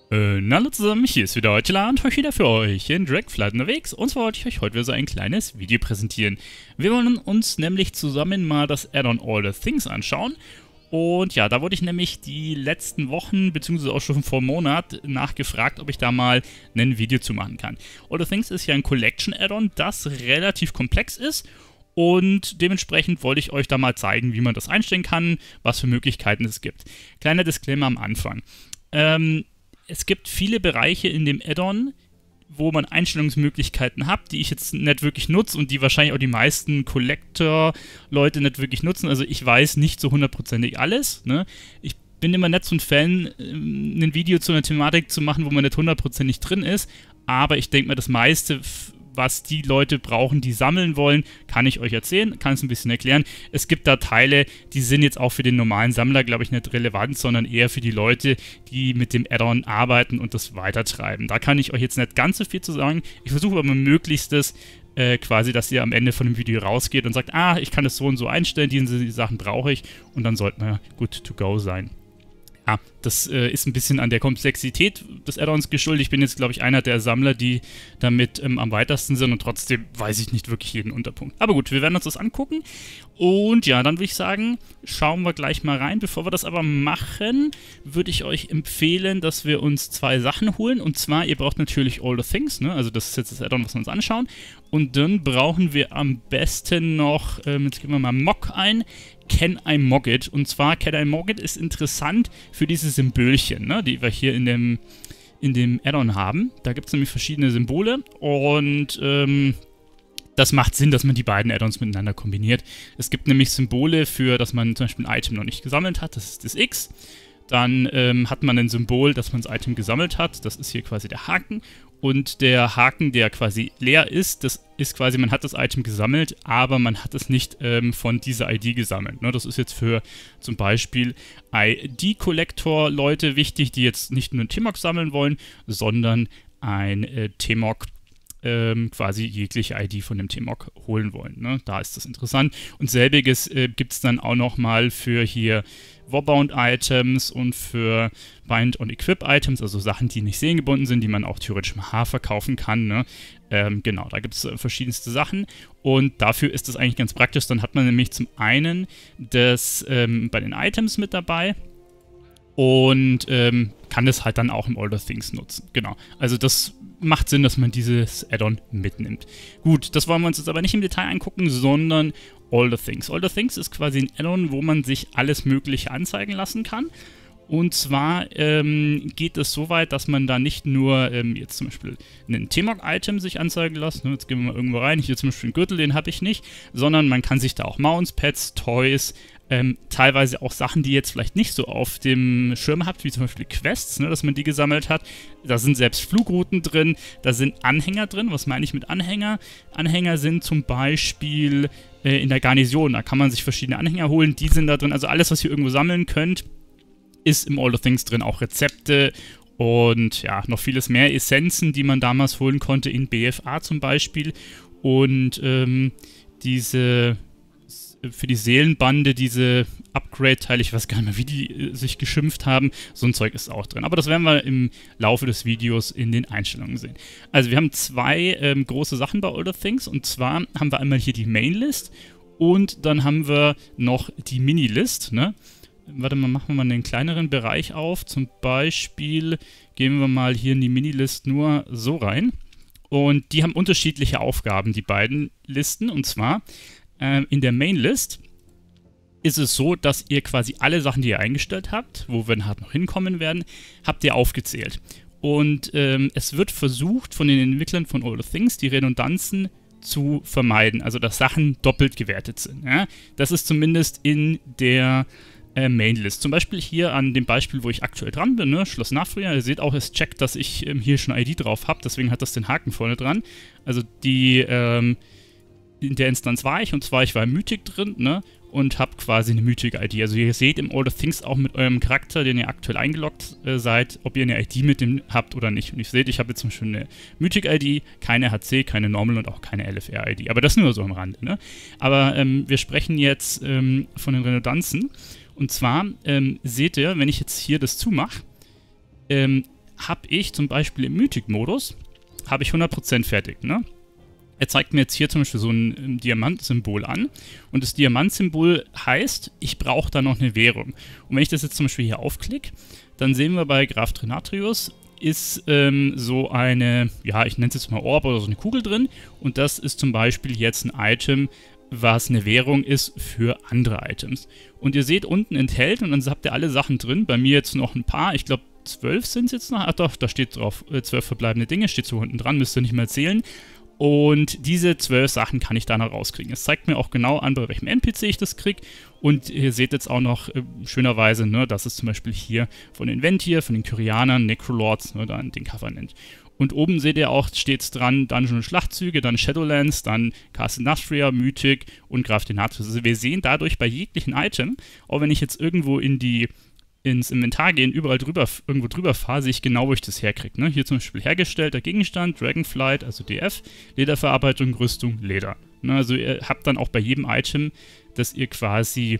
Hallo zusammen, hier ist wieder Eutela und heute wieder für euch in Dragonflight unterwegs. Und zwar wollte ich euch heute wieder so ein kleines Video präsentieren. Wir wollen uns nämlich zusammen mal das Add-on All the Things anschauen. Und ja, da wurde ich nämlich die letzten Wochen, beziehungsweise auch schon vor einem Monat, nachgefragt, ob ich da mal ein Video zu machen kann. All the Things ist ja ein Collection-Add-on, das relativ komplex ist. Und dementsprechend wollte ich euch da mal zeigen, wie man das einstellen kann, was für Möglichkeiten es gibt. Kleiner Disclaimer am Anfang. Es gibt viele Bereiche in dem Add-on, wo man Einstellungsmöglichkeiten hat, die ich jetzt nicht wirklich nutze und die wahrscheinlich auch die meisten Collector-Leute nicht wirklich nutzen. Also ich weiß nicht so hundertprozentig alles. Ne? Ich bin immer nicht so ein Fan, ein Video zu einer Thematik zu machen, wo man nicht hundertprozentig drin ist. Aber ich denke mal, das meiste, was die Leute brauchen, die sammeln wollen, kann ich euch erzählen, kann es ein bisschen erklären. Es gibt da Teile, die sind jetzt auch für den normalen Sammler, glaube ich, nicht relevant, sondern eher für die Leute, die mit dem Add-on arbeiten und das weitertreiben. Da kann ich euch jetzt nicht ganz so viel zu sagen. Ich versuche aber möglichstes quasi, dass ihr am Ende von dem Video rausgeht und sagt, ich kann das so und so einstellen, diese Sachen brauche ich und dann sollte man good to go sein. Ja, das ist ein bisschen an der Komplexität des Add-ons geschuldet. Ich bin jetzt, glaube ich, einer der Sammler, die damit am weitesten sind und trotzdem weiß ich nicht wirklich jeden Unterpunkt. Aber gut, wir werden uns das angucken und ja, dann würde ich sagen, schauen wir gleich mal rein. Bevor wir das aber machen, würde ich euch empfehlen, dass wir uns zwei Sachen holen und zwar, ihr braucht natürlich All the Things, ne? Also das ist jetzt das Add-on, was wir uns anschauen und dann brauchen wir am besten noch, jetzt geben wir mal Mock ein, Can I Mog It? Und zwar, Can I Mog It ist interessant für diese Symbolchen, ne, die wir hier in dem Add-on haben. Da gibt es nämlich verschiedene Symbole und das macht Sinn, dass man die beiden Add-ons miteinander kombiniert. Es gibt nämlich Symbole für, dass man zum Beispiel ein Item noch nicht gesammelt hat, das ist das X. Dann hat man ein Symbol, dass man das Item gesammelt hat, das ist hier quasi der Haken. Und der Haken, der quasi leer ist, das ist quasi, man hat das Item gesammelt, aber man hat es nicht von dieser ID gesammelt. Ne? Das ist jetzt für zum Beispiel ID-Collector-Leute wichtig, die jetzt nicht nur ein T-Mog sammeln wollen, sondern ein T-Mog quasi jegliche ID von dem T-Mog holen wollen. Ne? Da ist das interessant. Und selbiges gibt es dann auch nochmal für hier Warbound-Items und für Bind-on-Equip-Items, also Sachen, die nicht seelengebunden sind, die man auch theoretisch im H verkaufen kann. Ne? Genau, da gibt es verschiedenste Sachen und dafür ist das eigentlich ganz praktisch. Dann hat man nämlich zum einen das bei den Items mit dabei und kann das halt dann auch im All the Things nutzen. Genau, also das macht Sinn, dass man dieses Add-on mitnimmt. Gut, das wollen wir uns jetzt aber nicht im Detail angucken, sondern All the Things. All the Things ist quasi ein Add-on, wo man sich alles Mögliche anzeigen lassen kann. Und zwar geht es so weit, dass man da nicht nur jetzt zum Beispiel ein T-Mog-Item sich anzeigen lässt, ne, jetzt gehen wir mal irgendwo rein, hier zum Beispiel einen Gürtel, den habe ich nicht, sondern man kann sich da auch Mounts, Pets, Toys, teilweise auch Sachen, die ihr jetzt vielleicht nicht so auf dem Schirm habt, wie zum Beispiel Quests, ne, dass man die gesammelt hat. Da sind selbst Flugrouten drin, da sind Anhänger drin. Was meine ich mit Anhänger? Anhänger sind zum Beispiel in der Garnison, da kann man sich verschiedene Anhänger holen, die sind da drin. Also alles, was ihr irgendwo sammeln könnt, ist im All the Things drin. Auch Rezepte und ja, noch vieles mehr. Essenzen, die man damals holen konnte in BFA zum Beispiel. Und für die Seelenbande, diese Upgrade-Teile, ich weiß gar nicht mehr, wie die sich geschimpft haben, so ein Zeug ist auch drin. Aber das werden wir im Laufe des Videos in den Einstellungen sehen. Also wir haben zwei große Sachen bei All the Things und zwar haben wir einmal hier die Main-List und dann haben wir noch die Mini-List, ne? Warte mal, machen wir mal einen kleineren Bereich auf. Zum Beispiel gehen wir mal hier in die Mini-List nur so rein. Und die haben unterschiedliche Aufgaben, die beiden Listen. Und zwar in der Main-List ist es so, dass ihr quasi alle Sachen, die ihr eingestellt habt, wo wir halt noch hinkommen werden, habt ihr aufgezählt. Und es wird versucht von den Entwicklern von All the Things, die Redundanzen zu vermeiden. Also, dass Sachen doppelt gewertet sind. Ja? Das ist zumindest in der Main-List. Zum Beispiel hier an dem Beispiel, wo ich aktuell dran bin, ne? Schloss Nachfrüher. Ihr seht auch, es checkt, dass ich hier schon ID drauf habe, deswegen hat das den Haken vorne dran. Also in der Instanz war ich, und zwar ich war im Mythic drin, ne? Und habe quasi eine Mythic-ID. Also ihr seht im All the Things auch mit eurem Charakter, den ihr aktuell eingeloggt seid, ob ihr eine ID mit dem habt oder nicht. Und ihr seht, ich habe jetzt zum Beispiel eine Mythic-ID, keine HC, keine Normal und auch keine LFR-ID. Aber das nur so am Rande, ne? Aber wir sprechen jetzt von den Redundanzen. Und zwar seht ihr, wenn ich jetzt hier das zumache, habe ich zum Beispiel im Mythic-Modus, habe ich 100% fertig, ne? Er zeigt mir jetzt hier zum Beispiel so ein Diamantsymbol an und das Diamantsymbol heißt, ich brauche da noch eine Währung. Und wenn ich das jetzt zum Beispiel hier aufklicke, dann sehen wir bei Graf Trenatrius ist so eine, ja, ich nenne es jetzt mal Orb oder so eine Kugel drin und das ist zum Beispiel jetzt ein Item, was eine Währung ist für andere Items. Und ihr seht unten enthält und dann habt ihr alle Sachen drin, bei mir jetzt noch ein paar, ich glaube 12 sind es jetzt noch, ach doch, da steht drauf, 12 verbleibende Dinge, steht so unten dran, müsst ihr nicht mehr zählen. Und diese 12 Sachen kann ich da noch rauskriegen. Es zeigt mir auch genau an, bei welchem NPC ich das kriege. Und ihr seht jetzt auch noch schönerweise, ne, dass es zum Beispiel hier von den Ventir, von den Kyrianern, Necrolords, ne, dann den Covenant. Und oben seht ihr auch, steht es dran, Dungeon- und Schlachtzüge, dann Shadowlands, dann Castle Nastria, Mythic und Graf Trenatrius. Also wir sehen dadurch bei jeglichen Item, auch wenn ich jetzt irgendwo ins Inventar gehen, überall irgendwo drüber fahre, sehe ich genau, wo ich das herkriege. Ne? Hier zum Beispiel hergestellter Gegenstand, Dragonflight, also DF, Lederverarbeitung, Rüstung, Leder. Ne? Also ihr habt dann auch bei jedem Item, das ihr quasi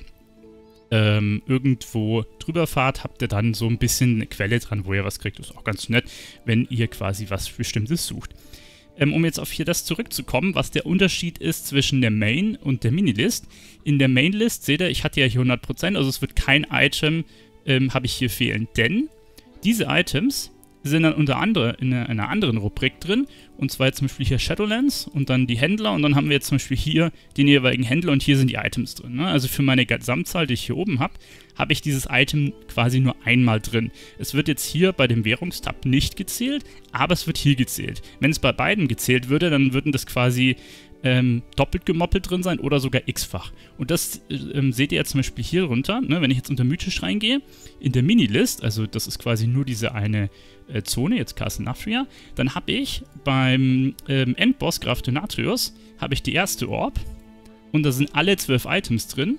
irgendwo drüber fahrt, habt ihr dann so ein bisschen eine Quelle dran, wo ihr was kriegt. Das ist auch ganz nett, wenn ihr quasi was Bestimmtes sucht. Um jetzt auf hier das zurückzukommen, was der Unterschied ist zwischen der Main und der Minilist. In der Main-List seht ihr, ich hatte ja hier 100%, also es wird kein Item habe ich hier fehlen, denn diese Items sind dann unter anderem in einer anderen Rubrik drin, und zwar jetzt zum Beispiel hier Shadowlands und dann die Händler und dann haben wir jetzt zum Beispiel hier den jeweiligen Händler und hier sind die Items drin. Ne? Also für meine Gesamtzahl, die ich hier oben habe, habe ich dieses Item quasi nur einmal drin. Es wird jetzt hier bei dem Währungstab nicht gezählt, aber es wird hier gezählt. Wenn es bei beiden gezählt würde, dann würden das quasi doppelt gemoppelt drin sein oder sogar x-fach. Und das seht ihr jetzt zum Beispiel hier runter, ne, wenn ich jetzt unter mythisch reingehe, in der Minilist, also das ist quasi nur diese eine Zone, jetzt Castle Nastria, dann habe ich beim Endboss Graf Trenatrius, habe ich die erste Orb und da sind alle 12 Items drin.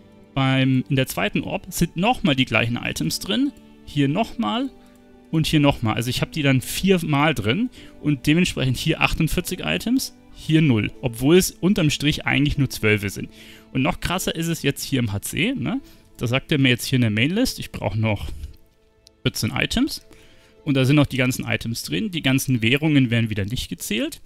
In der zweiten Orb sind nochmal die gleichen Items drin, hier nochmal und hier nochmal. Also ich habe die dann 4-mal drin und dementsprechend hier 48 Items, hier 0, obwohl es unterm Strich eigentlich nur 12 sind. Und noch krasser ist es jetzt hier im HC, ne? Da sagt er mir jetzt hier in der Mainlist, ich brauche noch 14 Items. Und da sind noch die ganzen Items drin, die ganzen Währungen werden wieder nicht gezählt.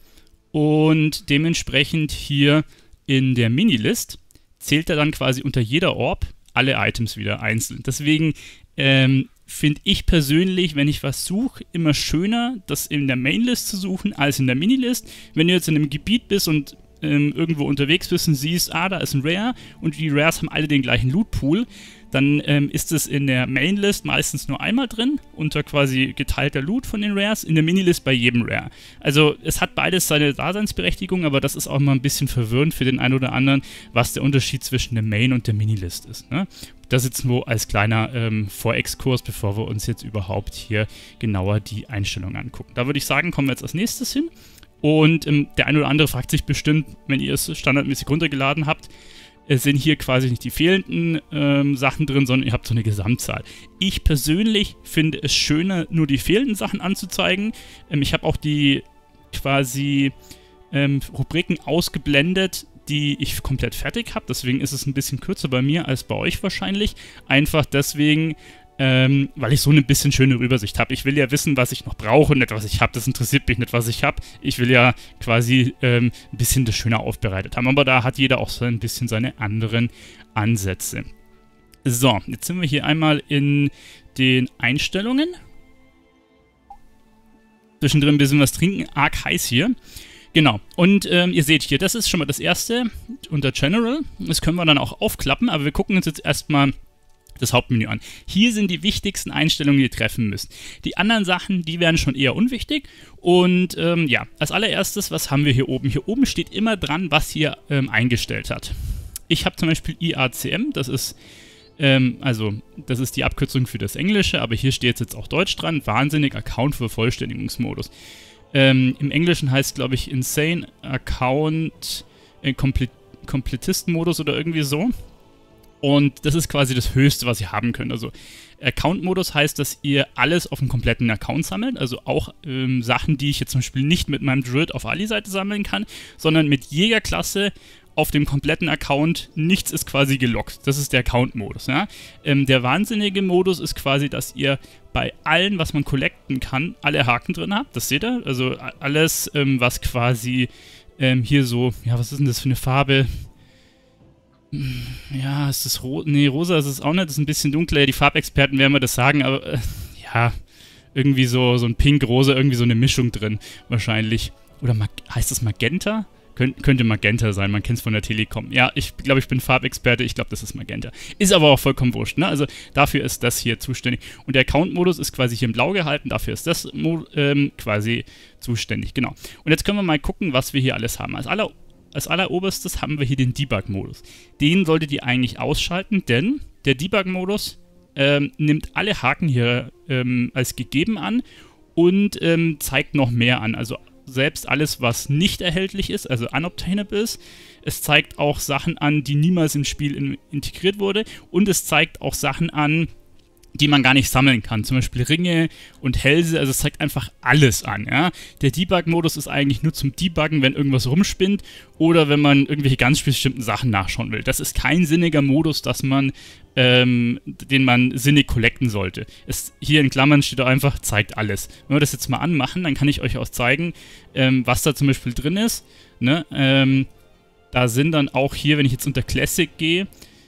Und dementsprechend hier in der Minilist zählt er dann quasi unter jeder Orb alle Items wieder einzeln. Deswegen finde ich persönlich, wenn ich was suche, immer schöner, das in der Mainlist zu suchen, als in der Minilist. Wenn du jetzt in einem Gebiet bist und irgendwo unterwegs bist und siehst, da ist ein Rare und die Rares haben alle den gleichen Loot-Pool, dann ist es in der Mainlist meistens nur einmal drin, unter quasi geteilter Loot von den Rares, in der Minilist bei jedem Rare. Also es hat beides seine Daseinsberechtigung, aber das ist auch mal ein bisschen verwirrend für den einen oder anderen, was der Unterschied zwischen der Main und der Minilist ist. Ne? Das jetzt nur als kleiner Vorexkurs, bevor wir uns jetzt überhaupt hier genauer die Einstellungen angucken. Da würde ich sagen, kommen wir jetzt als nächstes hin. Und der eine oder andere fragt sich bestimmt, wenn ihr es standardmäßig runtergeladen habt, es sind hier quasi nicht die fehlenden Sachen drin, sondern ihr habt so eine Gesamtzahl. Ich persönlich finde es schöner, nur die fehlenden Sachen anzuzeigen. Ich habe auch die quasi Rubriken ausgeblendet, die ich komplett fertig habe. Deswegen ist es ein bisschen kürzer bei mir als bei euch wahrscheinlich. Einfach deswegen, weil ich so eine bisschen schönere Übersicht habe. Ich will ja wissen, was ich noch brauche, nicht was ich habe. Das interessiert mich nicht, was ich habe. Ich will ja quasi ein bisschen das schöner aufbereitet haben. Aber da hat jeder auch so ein bisschen seine anderen Ansätze. So, jetzt sind wir hier einmal in den Einstellungen. Zwischendrin ein bisschen was trinken. Arg heiß hier. Genau, und ihr seht hier, das ist schon mal das erste unter General. Das können wir dann auch aufklappen, aber wir gucken uns jetzt erstmal das Hauptmenü an. Hier sind die wichtigsten Einstellungen, die ihr treffen müsst. Die anderen Sachen, die wären schon eher unwichtig. Und ja, als allererstes, was haben wir hier oben? Hier oben steht immer dran, was ihr eingestellt habt. Ich habe zum Beispiel IACM, das ist das ist die Abkürzung für das Englische, aber hier steht jetzt auch Deutsch dran. Wahnsinnig Account Vervollständigungsmodus. Im Englischen heißt es, glaube ich, Insane Account Kompletisten-Modus oder irgendwie so. Und das ist quasi das Höchste, was ihr haben könnt. Also Account-Modus heißt, dass ihr alles auf einem kompletten Account sammelt. Also auch Sachen, die ich jetzt zum Beispiel nicht mit meinem Druid auf Ali-Seite sammeln kann, sondern mit Jägerklasse auf dem kompletten Account, nichts ist quasi gelockt. Das ist der Account-Modus. Ja? Der wahnsinnige Modus ist quasi, dass ihr bei allen, was man collecten kann, alle Haken drin habt. Das seht ihr. Also alles, was quasi hier so, ja, was ist denn das für eine Farbe? Ja, ist das rosa? Nee, rosa ist es auch nicht. Das ist ein bisschen dunkler. Die Farbexperten werden mir das sagen, aber ja, irgendwie so ein Pink-Rosa, irgendwie so eine Mischung drin, wahrscheinlich. Oder heißt das Magenta? Könnte Magenta sein, man kennt es von der Telekom. Ja, ich glaube, ich bin Farbexperte, ich glaube, das ist Magenta. Ist aber auch vollkommen wurscht, ne? Also dafür ist das hier zuständig. Und der Account-Modus ist quasi hier in blau gehalten, dafür ist das quasi zuständig, genau. Und jetzt können wir mal gucken, was wir hier alles haben. Als alleroberstes haben wir hier den Debug-Modus. Den solltet ihr eigentlich ausschalten, denn der Debug-Modus nimmt alle Haken hier als gegeben an und zeigt noch mehr an. Also selbst alles, was nicht erhältlich ist, also unobtainable ist. Es zeigt auch Sachen an, die niemals im Spiel integriert wurde. Und es zeigt auch Sachen an, die man gar nicht sammeln kann. Zum Beispiel Ringe und Hälse. Also es zeigt einfach alles an. Ja? Der Debug-Modus ist eigentlich nur zum Debuggen, wenn irgendwas rumspinnt oder wenn man irgendwelche ganz bestimmten Sachen nachschauen will. Das ist kein sinniger Modus, den man sinnig collecten sollte. Hier in Klammern steht da einfach, zeigt alles. Wenn wir das jetzt mal anmachen, dann kann ich euch auch zeigen, was da zum Beispiel drin ist. Ne? Da sind dann auch hier, wenn ich jetzt unter Classic gehe,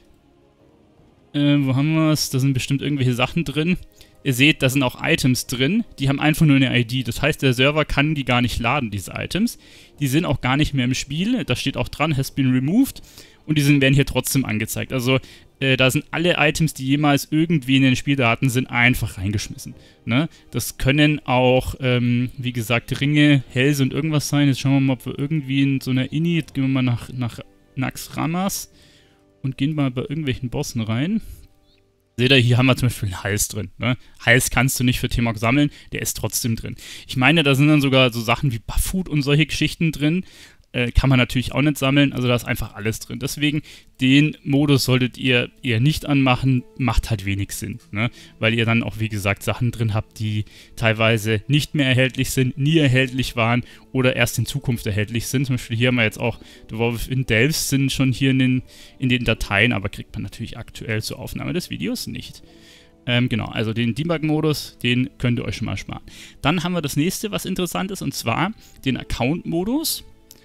wo haben wir es? Da sind bestimmt irgendwelche Sachen drin. Ihr seht, da sind auch Items drin, die haben einfach nur eine ID. Das heißt, der Server kann die gar nicht laden, diese Items. Die sind auch gar nicht mehr im Spiel. Da steht auch dran, has been removed. Und werden hier trotzdem angezeigt. Also da sind alle Items, die jemals irgendwie in den Spieldaten sind, einfach reingeschmissen. Ne? Das können auch, wie gesagt, Ringe, Hälse und irgendwas sein. Jetzt schauen wir mal, ob wir irgendwie in so einer Ini, jetzt gehen wir mal nach Naxxramas und gehen mal bei irgendwelchen Bossen rein. Seht ihr, hier haben wir zum Beispiel einen Hals drin. Ne? Hals kannst du nicht für T-Mog sammeln, der ist trotzdem drin. Ich meine, da sind dann sogar so Sachen wie Bufffood und solche Geschichten drin. Kann man natürlich auch nicht sammeln, also da ist einfach alles drin. Deswegen, den Modus solltet ihr eher nicht anmachen, macht halt wenig Sinn, ne? Weil ihr dann auch, wie gesagt, Sachen drin habt, die teilweise nicht mehr erhältlich sind, nie erhältlich waren oder erst in Zukunft erhältlich sind. Zum Beispiel hier haben wir jetzt auch, The War Within Delves sind schon hier in den Dateien, aber kriegt man natürlich aktuell zur Aufnahme des Videos nicht. Genau, also den Debug-Modus, den könnt ihr euch schon mal sparen. Dann haben wir das nächste, was interessant ist, und zwar den Account-Modus.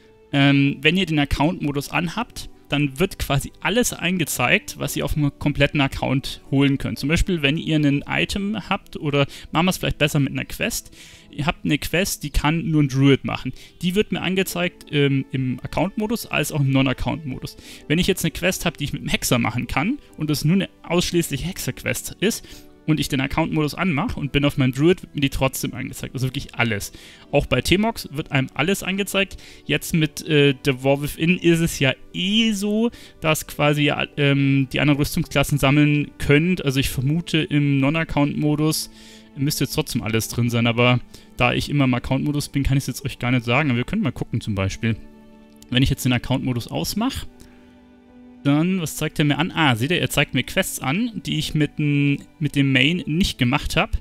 Wenn ihr den Account-Modus anhabt, dann wird quasi alles eingezeigt, was ihr auf einem kompletten Account holen könnt. Zum Beispiel, wenn ihr ein Item habt, oder machen wir es vielleicht besser mit einer Quest. Ihr habt eine Quest, die kann nur ein Druid machen. Die wird mir angezeigt im Account-Modus als auch im Non-Account-Modus. Wenn ich jetzt eine Quest habe, die ich mit einem Hexer machen kann und es nur eine ausschließlich Hexer-Quest ist, und ich den Account-Modus anmache und bin auf meinem Druid, wird mir die trotzdem angezeigt. Also wirklich alles. Auch bei T-Mox wird einem alles angezeigt. Jetzt mit The War Within ist es ja so, dass quasi die anderen Rüstungsklassen sammeln könnt. Also ich vermute, im Non-Account-Modus müsste jetzt trotzdem alles drin sein. Aber da ich immer im Account-Modus bin, kann ich es jetzt euch gar nicht sagen. Aber wir können mal gucken zum Beispiel. Wenn ich jetzt den Account-Modus ausmache, dann, was zeigt er mir an? Ah, seht ihr, er zeigt mir Quests an, die ich mit dem Main nicht gemacht habe,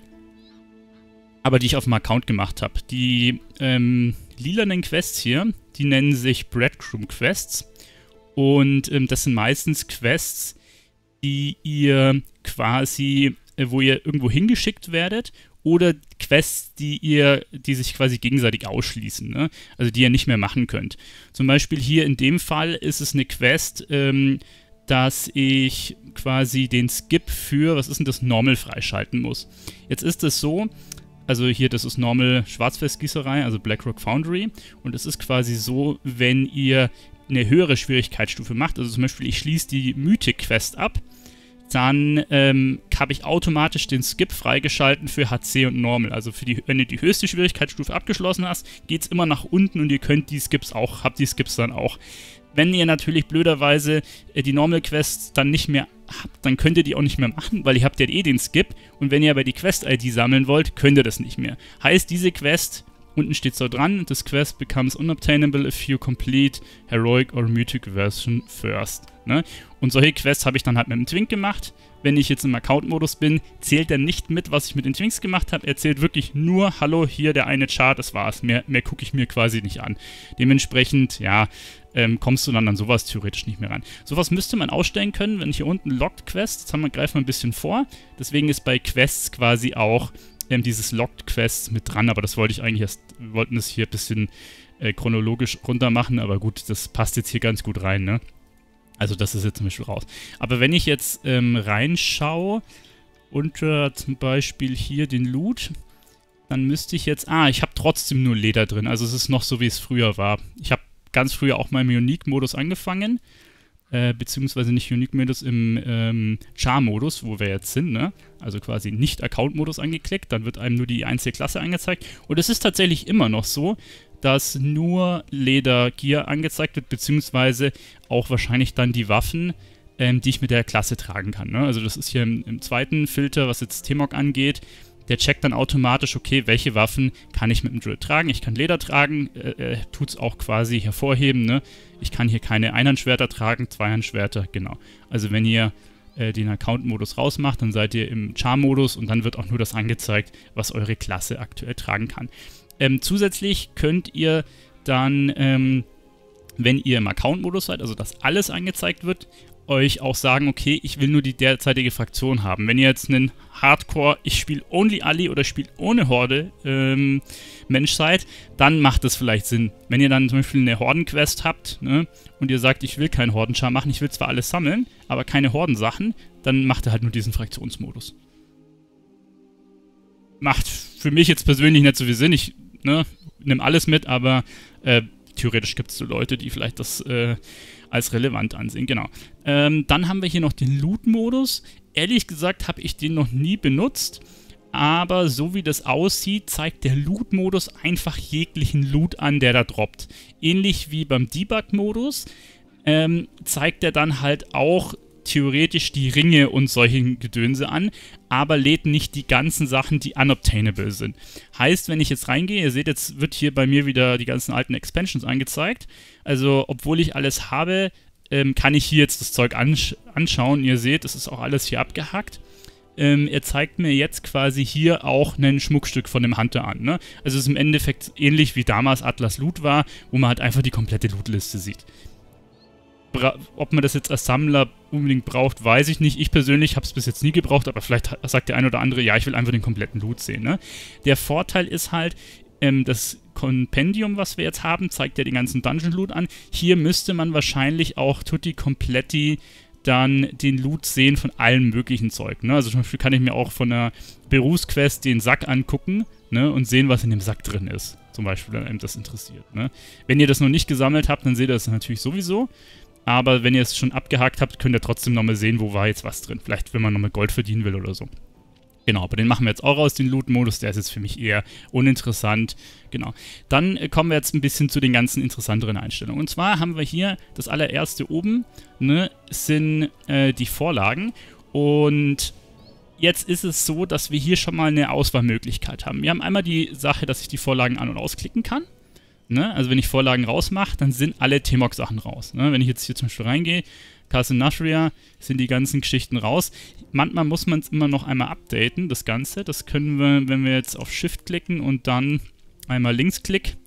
aber die ich auf dem Account gemacht habe. Die lilanen Quests hier, die nennen sich Breadcrumb Quests und das sind meistens Quests, die ihr quasi, wo ihr irgendwo hingeschickt werdet, oder Quests, die sich quasi gegenseitig ausschließen, ne? Also die ihr nicht mehr machen könnt. Zum Beispiel hier in dem Fall ist es eine Quest, dass ich quasi den Skip für, was ist denn das, Normal freischalten muss. Jetzt ist es so, also hier, das ist Normal Schwarzfestgießerei, also Blackrock Foundry, und es ist quasi so, wenn ihr eine höhere Schwierigkeitsstufe macht, also zum Beispiel ich schließe die Mythic-Quest ab, dann habe ich automatisch den Skip freigeschalten für HC und Normal. Also wenn du die höchste Schwierigkeitsstufe abgeschlossen hast, geht es immer nach unten und ihr könnt habt die Skips dann auch. Wenn ihr natürlich blöderweise die Normal-Quests dann nicht mehr habt, dann könnt ihr die auch nicht mehr machen, weil ihr habt ja eh den Skip. Und wenn ihr aber die Quest-ID sammeln wollt, könnt ihr das nicht mehr. Heißt, diese Quest, unten steht so dran, this quest becomes unobtainable if you complete Heroic or Mythic Version first. Ne? Und solche Quests habe ich dann halt mit dem Twink gemacht. wenn ich jetzt im Account-Modus bin, zählt er nicht mit, was ich mit den Twinks gemacht habe. Er zählt wirklich nur, hallo, hier der eine Chart, das war's. Mehr gucke ich mir quasi nicht an. Dementsprechend, ja, kommst du dann an sowas theoretisch nicht mehr ran. Sowas müsste man ausstellen können, wenn hier unten Locked Quests, greifen wir ein bisschen vor. Deswegen ist bei Quests quasi auch dieses Locked Quests mit dran, aber das wollte ich eigentlich erst, wir wollten das hier ein bisschen chronologisch runter machen, aber gut, das passt jetzt hier ganz gut rein, ne? Also das ist jetzt zum Beispiel raus. Aber wenn ich jetzt reinschaue unter zum Beispiel hier den Loot, dann müsste ich jetzt, ich habe trotzdem nur Leder drin, also es ist noch so, wie es früher war. Ich habe ganz früher auch mal im Unique-Modus angefangen, beziehungsweise nicht Unique-Modus, im Char-Modus, wo wir jetzt sind, ne? Also quasi nicht Account-Modus angeklickt, dann wird einem nur die einzige Klasse angezeigt. Und es ist tatsächlich immer noch so, dass nur Leder-Gear angezeigt wird, beziehungsweise auch wahrscheinlich dann die Waffen, die ich mit der Klasse tragen kann, ne? Also das ist hier im zweiten Filter, was jetzt T-Mog angeht. Der checkt dann automatisch, okay, welche Waffen kann ich mit dem Druid tragen. Ich kann Leder tragen, tut es auch quasi hervorheben, ne? Ich kann hier keine Einhandschwerter tragen, Zweihandschwerter, genau. Also wenn ihr den Account-Modus rausmacht, dann seid ihr im Char-Modus und dann wird auch nur das angezeigt, was eure Klasse aktuell tragen kann. Zusätzlich könnt ihr dann, wenn ihr im Account-Modus seid, also dass alles angezeigt wird, euch auch sagen, okay, ich will nur die derzeitige Fraktion haben. Wenn ihr jetzt einen Hardcore, ich spiele only Ali oder spiele ohne Horde Mensch seid, dann macht das vielleicht Sinn. Wenn ihr dann zum Beispiel eine Horden-Quest habt, ne, und ihr sagt, ich will keinen Hordenschar machen, ich will zwar alles sammeln, aber keine Hordensachen, dann macht ihr halt nur diesen Fraktionsmodus. Macht für mich jetzt persönlich nicht so viel Sinn. Ich nehme alles mit, aber theoretisch gibt es so Leute, die vielleicht das als relevant ansehen. Genau. Dann haben wir hier noch den Loot-Modus. Ehrlich gesagt habe ich den noch nie benutzt, aber so wie das aussieht, zeigt der Loot-Modus einfach jeglichen Loot an, der da droppt. Ähnlich wie beim Debug-Modus zeigt er dann halt auch theoretisch die Ringe und solchen Gedönse an, aber lädt nicht die ganzen Sachen, die unobtainable sind. Heißt, wenn ich jetzt reingehe, ihr seht, jetzt wird hier bei mir wieder die ganzen alten Expansions angezeigt. Also, obwohl ich alles habe, kann ich hier jetzt das Zeug anschauen. Ihr seht, es ist auch alles hier abgehackt. Er zeigt mir jetzt quasi hier auch ein Schmuckstück von dem Hunter an, ne? Also es ist im Endeffekt ähnlich wie damals Atlas Loot war, wo man halt einfach die komplette Lootliste sieht. Ob man das jetzt als Sammler unbedingt braucht, weiß ich nicht. Ich persönlich habe es bis jetzt nie gebraucht, aber vielleicht sagt der ein oder andere, ja, ich will einfach den kompletten Loot sehen, ne? Der Vorteil ist halt, das Kompendium, was wir jetzt haben, zeigt ja den ganzen Dungeon-Loot an. Hier müsste man wahrscheinlich auch tutti completi dann den Loot sehen von allem möglichen Zeug, ne? Also zum Beispiel kann ich mir auch von einer Berufsquest den Sack angucken, ne, und sehen, was in dem Sack drin ist. Zum Beispiel, wenn einem das interessiert, ne? Wenn ihr das noch nicht gesammelt habt, dann seht ihr das natürlich sowieso. Aber wenn ihr es schon abgehakt habt, könnt ihr trotzdem nochmal sehen, wo war jetzt was drin. Vielleicht, wenn man nochmal Gold verdienen will oder so. Genau, aber den machen wir jetzt auch raus, den Loot-Modus. Der ist jetzt für mich eher uninteressant. Genau. Dann kommen wir jetzt ein bisschen zu den ganzen interessanteren Einstellungen. Und zwar haben wir hier das allererste oben, ne, sind die Vorlagen. Und jetzt ist es so, dass wir hier schon mal eine Auswahlmöglichkeit haben. Wir haben einmal die Sache, dass ich die Vorlagen an- und ausklicken kann. Ne? Also wenn ich Vorlagen rausmache, dann sind alle T-Mog-Sachen raus. Ne? Wenn ich jetzt hier zum Beispiel reingehe, Castle Nashria, sind die ganzen Geschichten raus. Manchmal muss man es immer noch einmal updaten, das Ganze. Das können wir, wenn wir jetzt auf Shift klicken und dann einmal Linksklick,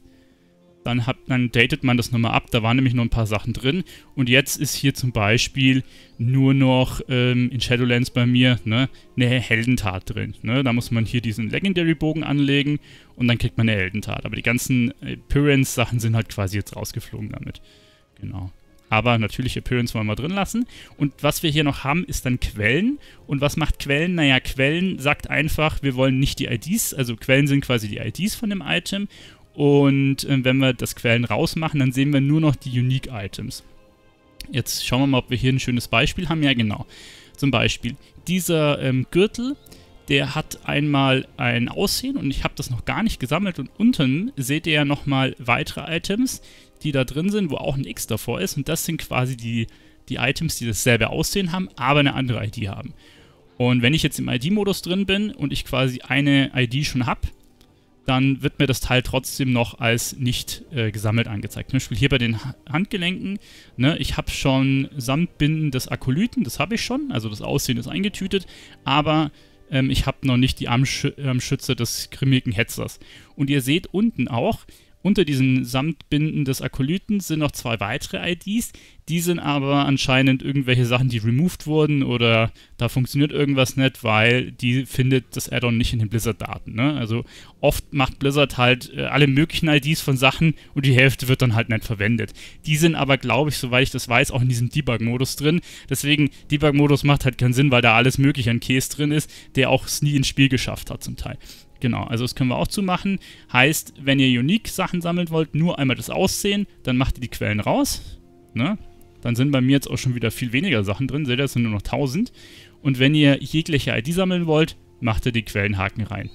dann datet man das nochmal ab. Da waren nämlich noch ein paar Sachen drin. Und jetzt ist hier zum Beispiel nur noch in Shadowlands bei mir, ne, eine Heldentat drin. Ne? Da muss man hier diesen Legendary-Bogen anlegen und dann kriegt man eine Heldentat. Aber die ganzen Appearance-Sachen sind halt quasi jetzt rausgeflogen damit. Genau. Aber natürlich Appearance wollen wir drin lassen. Und was wir hier noch haben, ist dann Quellen. Und was macht Quellen? Naja, Quellen sagt einfach, wir wollen nicht die IDs, also Quellen sind quasi die IDs von dem Item. Und wenn wir das Quellen rausmachen, dann sehen wir nur noch die Unique Items. Jetzt schauen wir mal, ob wir hier ein schönes Beispiel haben. Ja, genau. Zum Beispiel dieser Gürtel, der hat einmal ein Aussehen und ich habe das noch gar nicht gesammelt. Und unten seht ihr ja nochmal weitere Items, die da drin sind, wo auch ein X davor ist. Und das sind quasi die Items, die dasselbe Aussehen haben, aber eine andere ID haben. Und wenn ich jetzt im ID-Modus drin bin und ich quasi eine ID schon habe, dann wird mir das Teil trotzdem noch als nicht gesammelt angezeigt. Zum Beispiel hier bei den Handgelenken, ne, ich habe schon Samtbinden des Akolyten, das habe ich schon, also das Aussehen ist eingetütet, aber ich habe noch nicht die Armschütze des grimmigen Hetzers. Und ihr seht unten auch, unter diesen Samtbinden des Akolyten sind noch 2 weitere IDs, die sind aber anscheinend irgendwelche Sachen, die removed wurden oder da funktioniert irgendwas nicht, weil die findet das Add-on nicht in den Blizzard-Daten. Ne? Also oft macht Blizzard halt alle möglichen IDs von Sachen und die Hälfte wird dann halt nicht verwendet. Die sind aber, glaube ich, soweit ich das weiß, auch in diesem Debug-Modus drin. Deswegen, Debug-Modus macht halt keinen Sinn, weil da alles mögliche an Käse drin ist, der auch es nie ins Spiel geschafft hat zum Teil. Genau, also das können wir auch zumachen. Heißt, wenn ihr Unique-Sachen sammeln wollt, nur einmal das Aussehen, dann macht ihr die Quellen raus. Ne? Dann sind bei mir jetzt auch schon wieder viel weniger Sachen drin. Seht ihr, das sind nur noch 1000. Und wenn ihr jegliche ID sammeln wollt, macht ihr die Quellenhaken rein.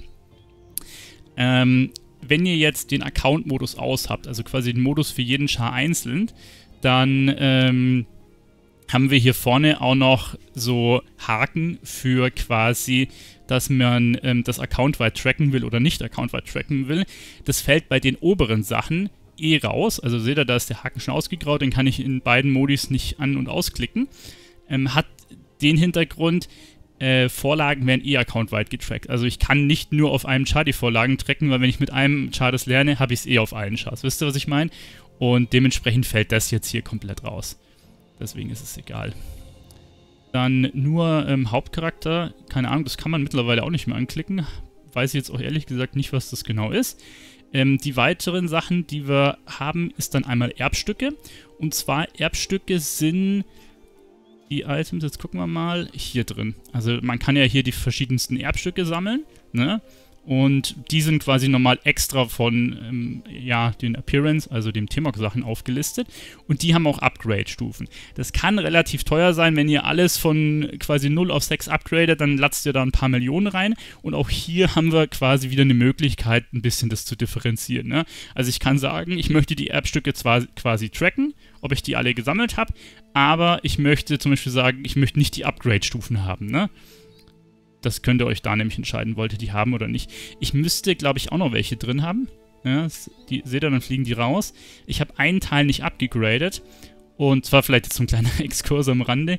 Wenn ihr jetzt den Account-Modus aus habt, also quasi den Modus für jeden Char einzeln, dann haben wir hier vorne auch noch so Haken für quasi, dass man das accountweit tracken will oder nicht accountweit tracken will. Das fällt bei den oberen Sachen raus. Also seht ihr, da ist der Haken schon ausgegraut, den kann ich in beiden Modis nicht an- und ausklicken. Hat den Hintergrund, Vorlagen werden accountweit getrackt. Also ich kann nicht nur auf einem Char die Vorlagen tracken, weil wenn ich mit einem Char das lerne, habe ich es auf allen Chars. Wisst ihr, was ich meine? Und dementsprechend fällt das jetzt hier komplett raus. Deswegen ist es egal. Dann nur Hauptcharakter. Keine Ahnung, das kann man mittlerweile auch nicht mehr anklicken. Weiß ich jetzt auch ehrlich gesagt nicht, was das genau ist. Die weiteren Sachen, die wir haben, ist dann einmal Erbstücke. Und zwar Erbstücke sind die Items, jetzt gucken wir mal, hier drin. Also man kann ja hier die verschiedensten Erbstücke sammeln, ne? Und die sind quasi nochmal extra von den Appearance, also dem T-Mog-Sachen aufgelistet. Und die haben auch Upgrade-Stufen. Das kann relativ teuer sein, wenn ihr alles von quasi 0 auf 6 upgradet, dann latzt ihr da ein paar Millionen rein. Und auch hier haben wir quasi wieder eine Möglichkeit, ein bisschen das zu differenzieren. Ne? Also ich kann sagen, ich möchte die Erbstücke zwar quasi tracken, ob ich die alle gesammelt habe, aber ich möchte zum Beispiel sagen, ich möchte nicht die Upgrade-Stufen haben, ne? Das könnt ihr euch da nämlich entscheiden, wollt ihr die haben oder nicht. Ich müsste, glaube ich, auch noch welche drin haben. Ja, seht ihr, dann fliegen die raus. Ich habe einen Teil nicht abgegradet. Und zwar vielleicht jetzt so ein kleiner Exkurs am Rande.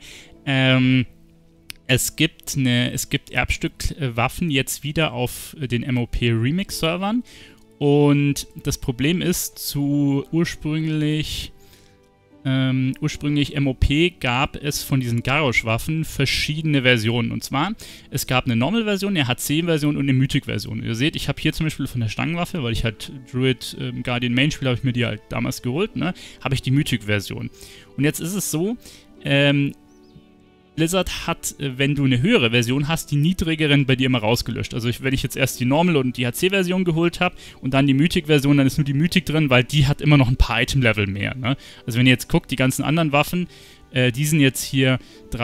Es gibt Erbstück-Waffen jetzt wieder auf den MOP-Remix-Servern. Und das Problem ist, ursprünglich MOP gab es von diesen Garrosh-Waffen verschiedene Versionen. Und zwar, es gab eine Normal-Version, eine HC-Version und eine Mythic-Version. Ihr seht, ich habe hier zum Beispiel von der Stangenwaffe, weil ich halt Druid Guardian Main spiele, habe ich mir die halt damals geholt, ne, habe ich die Mythic-Version. Und jetzt ist es so, Blizzard hat, wenn du eine höhere Version hast, die niedrigeren bei dir immer rausgelöscht. Also wenn ich jetzt erst die Normal- und die HC-Version geholt habe und dann die Mythic-Version, dann ist nur die Mythic drin, weil die hat immer noch ein paar Item-Level mehr. Ne? Also wenn ihr jetzt guckt, die ganzen anderen Waffen, die sind jetzt hier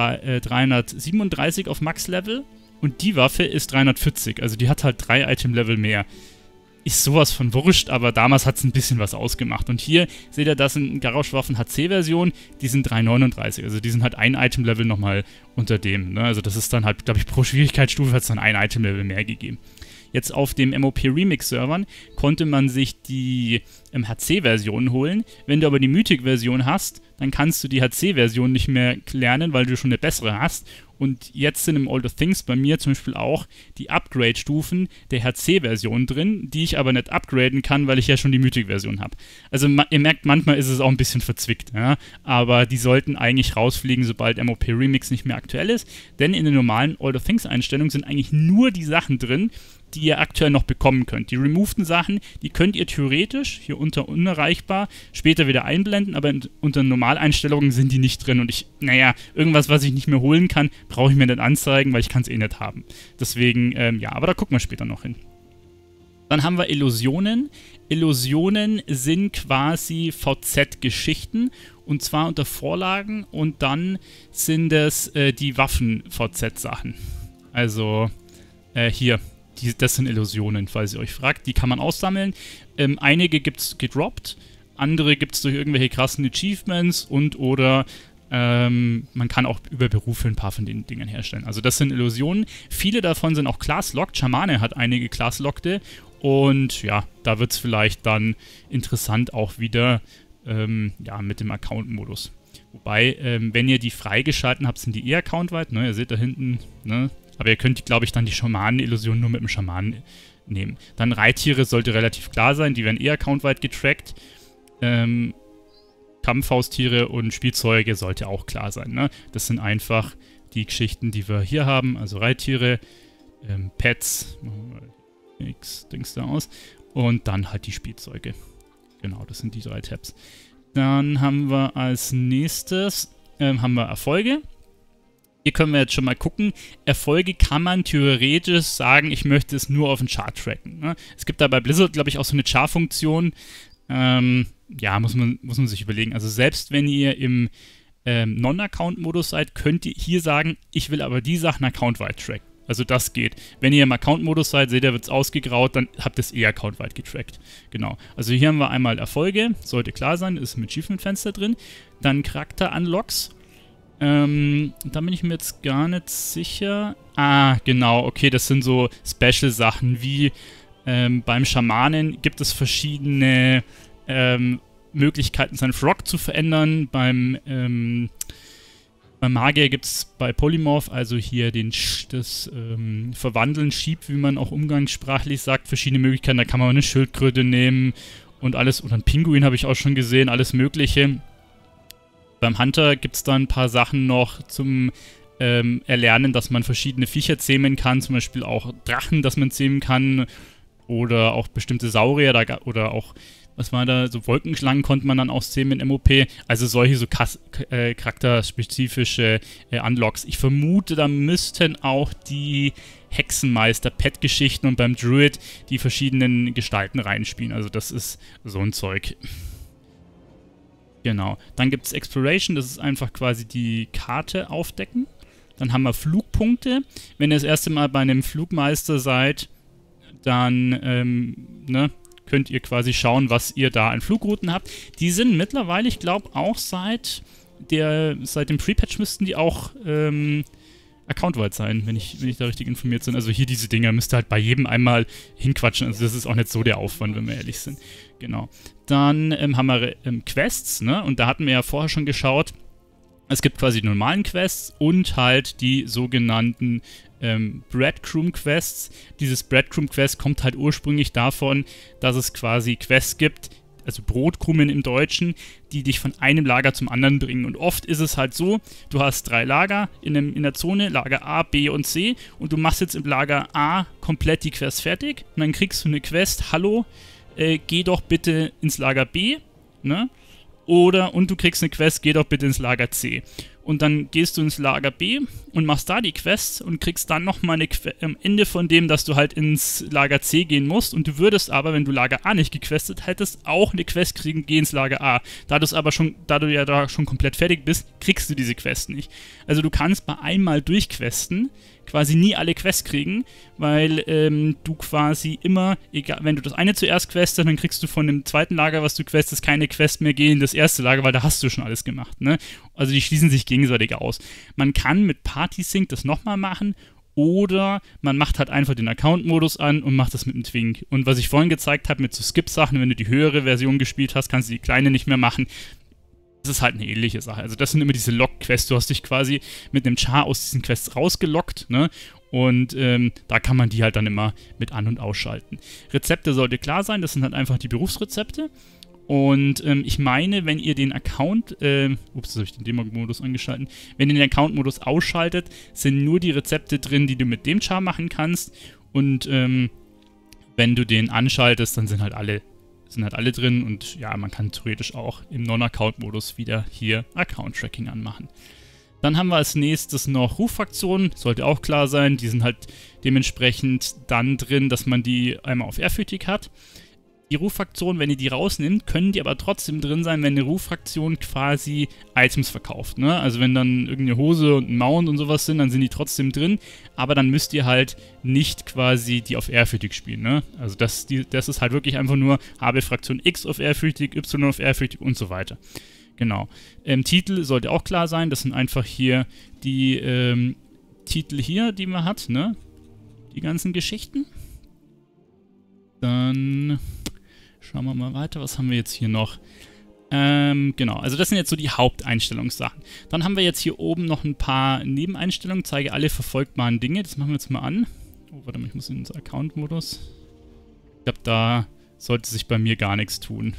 337 auf Max-Level und die Waffe ist 340. Also die hat halt 3 Item-Level mehr. Ist sowas von wurscht, aber damals hat es ein bisschen was ausgemacht. Und hier seht ihr, das sind Garrosh-Waffen HC-Version, die sind 339. Also die sind halt ein Item-Level nochmal unter dem. Ne? Also das ist dann halt, glaube ich, pro Schwierigkeitsstufe hat es dann ein Item-Level mehr gegeben. Jetzt auf dem MOP-Remix-Servern konnte man sich die HC-Version holen. Wenn du aber die Mythic-Version hast, dann kannst du die HC-Version nicht mehr lernen, weil du schon eine bessere hast. Und jetzt sind im All the Things bei mir zum Beispiel auch die Upgrade-Stufen der HC-Version drin, die ich aber nicht upgraden kann, weil ich ja schon die Mythic-Version habe. Also ihr merkt, manchmal ist es auch ein bisschen verzwickt, ja? Aber die sollten eigentlich rausfliegen, sobald MOP Remix nicht mehr aktuell ist. Denn in den normalen All the Things-Einstellungen sind eigentlich nur die Sachen drin, die ihr aktuell noch bekommen könnt. Die removeden Sachen, die könnt ihr theoretisch, hier unter unerreichbar, später wieder einblenden, aber unter Normaleinstellungen sind die nicht drin. Und irgendwas, was ich nicht mehr holen kann, brauche ich mir nicht anzeigen, weil ich kann es eh nicht haben. Deswegen, aber da gucken wir später noch hin. Dann haben wir Illusionen. Illusionen sind quasi VZ-Geschichten und zwar unter Vorlagen und dann sind es die Waffen-VZ-Sachen. Also hier. Das sind Illusionen, falls ihr euch fragt. Die kann man aussammeln. Einige gibt es gedroppt, andere gibt es durch irgendwelche krassen Achievements oder man kann auch über Berufe ein paar von den Dingen herstellen. Also das sind Illusionen. Viele davon sind auch Class-Locked. Schamane hat einige Class-Lockte Und ja, da wird es vielleicht dann interessant auch wieder ja, mit dem Account-Modus. Wobei, wenn ihr die freigeschalten habt, sind die eh accountweit, ne? Ihr seht da hinten, ne? Aber ihr könnt, glaube ich, dann die Schamanen-Illusion nur mit dem Schamanen nehmen. Dann Reittiere sollte relativ klar sein, die werden eh accountweit getrackt. Kampfhaustiere und Spielzeuge sollte auch klar sein, ne? Das sind einfach die Geschichten, die wir hier haben, also Reittiere, Pets, machen wir X-Dings da aus, und dann halt die Spielzeuge. Genau, das sind die 3 Tabs. Dann haben wir als nächstes haben wir Erfolge. Hier können wir jetzt schon mal gucken. Erfolge kann man theoretisch sagen, ich möchte es nur auf den Chart tracken, ne? Es gibt da bei Blizzard, glaube ich, auch so eine Char-Funktion. Ja, muss man sich überlegen. Also selbst wenn ihr im Non-Account-Modus seid, könnt ihr hier sagen, ich will aber die Sachen accountweit tracken. Also das geht. Wenn ihr im Account-Modus seid, seht ihr, wird es ausgegraut, dann habt ihr es eh accountweit getrackt. Genau. Also hier haben wir einmal Erfolge, sollte klar sein, ist im Achievement-Fenster drin. Dann Charakter-Unlocks. Da bin ich mir jetzt gar nicht sicher. Ah, genau, okay, das sind so Special-Sachen, wie beim Schamanen gibt es verschiedene Möglichkeiten, seinen Frog zu verändern. Beim Magier gibt es bei Polymorph, also hier das Verwandeln, Sheep, wie man auch umgangssprachlich sagt, verschiedene Möglichkeiten. Da kann man eine Schildkröte nehmen und alles, oder ein Pinguin habe ich auch schon gesehen, alles Mögliche. Beim Hunter gibt es dann ein paar Sachen noch zum Erlernen, dass man verschiedene Viecher zähmen kann, zum Beispiel auch Drachen, dass man zähmen kann, oder auch bestimmte Saurier, oder auch, was war da, so Wolkenschlangen konnte man dann auch zähmen in MOP, also solche so charakterspezifische Unlocks. Ich vermute, da müssten auch die Hexenmeister-Pet-Geschichten und beim Druid die verschiedenen Gestalten reinspielen, also das ist so ein Zeug. Genau. Dann gibt es Exploration, das ist einfach quasi die Karte aufdecken. Dann haben wir Flugpunkte. Wenn ihr das erste Mal bei einem Flugmeister seid, dann könnt ihr quasi schauen, was ihr da an Flugrouten habt. Die sind mittlerweile, ich glaube, auch seit dem Pre-Patch müssten die auch accountweit sein, wenn ich da richtig informiert bin. Also hier diese Dinger müsst ihr halt bei jedem einmal hinquatschen. Also das ist auch nicht so der Aufwand, wenn wir ehrlich sind. Genau. Dann haben wir Quests, ne? Und da hatten wir ja vorher schon geschaut. Es gibt quasi die normalen Quests und halt die sogenannten Breadcrumb-Quests. Dieses Breadcrumb-Quest kommt halt ursprünglich davon, dass es quasi Quests gibt, also Brotkrumen im Deutschen, die dich von einem Lager zum anderen bringen. Und oft ist es halt so, du hast 3 Lager in der Zone, Lager A, B und C, und du machst jetzt im Lager A komplett die Quest fertig und dann kriegst du eine Quest, hallo, geh doch bitte ins Lager B, ne? Und du kriegst eine Quest, geh doch bitte ins Lager C. Und dann gehst du ins Lager B und machst da die Quest und kriegst dann nochmal eine Quest am Ende von dem, dass du halt ins Lager C gehen musst. Und du würdest aber, wenn du Lager A nicht gequestet hättest, auch eine Quest kriegen, geh ins Lager A. Da du ja da schon komplett fertig bist, kriegst du diese Quest nicht. Also du kannst bei einmal durchquesten quasi nie alle Quests kriegen, weil du quasi immer, egal, wenn du das eine zuerst questest, dann kriegst du von dem zweiten Lager, was du questest, keine Quest mehr gehen in das erste Lager, weil da hast du schon alles gemacht, ne? Also die schließen sich gegenseitig aus. Man kann mit Party-Sync das nochmal machen oder man macht halt einfach den Account-Modus an und macht das mit dem Twink. Und was ich vorhin gezeigt habe mit so Skip-Sachen, wenn du die höhere Version gespielt hast, kannst du die kleine nicht mehr machen. Das ist halt eine ähnliche Sache. Also das sind immer diese Lock-Quests. Du hast dich quasi mit einem Char aus diesen Quests rausgelockt, ne? Und da kann man die halt dann immer mit an- und ausschalten. Rezepte sollte klar sein. Das sind halt einfach die Berufsrezepte. Und ich meine, wenn ihr den Account, das habe ich den Demo-Modus angeschaltet, wenn ihr den Account-Modus ausschaltet, sind nur die Rezepte drin, die du mit dem Char machen kannst. Und wenn du den anschaltest, dann sind halt alle drin. Und ja, man kann theoretisch auch im Non-Account-Modus wieder hier Account-Tracking anmachen. Dann haben wir als nächstes noch Ruffraktionen, sollte auch klar sein. Die sind halt dementsprechend dann drin, dass man die einmal auf ehrfürchtig hat. Die Ruffraktionen, wenn ihr die rausnimmt, können die aber trotzdem drin sein, wenn eine Ruffraktion quasi Items verkauft, ne? Also wenn dann irgendeine Hose und ein Mount und sowas sind, dann sind die trotzdem drin, aber dann müsst ihr halt nicht quasi die auf ehrfürchtig spielen, ne? Also das ist halt wirklich einfach nur habe Fraktion X auf ehrfürchtig, Y auf ehrfürchtig und so weiter. Genau. Titel sollte auch klar sein, das sind einfach hier die Titel hier, die man hat, ne? Die ganzen Geschichten. Dann schauen wir mal weiter. Was haben wir jetzt hier noch? Genau, also das sind jetzt so die Haupteinstellungssachen. Dann haben wir jetzt hier oben noch ein paar Nebeneinstellungen. Zeige alle verfolgbaren Dinge. Das machen wir jetzt mal an. Oh, warte mal, ich muss in den Account-Modus. Ich glaube, da sollte sich bei mir gar nichts tun.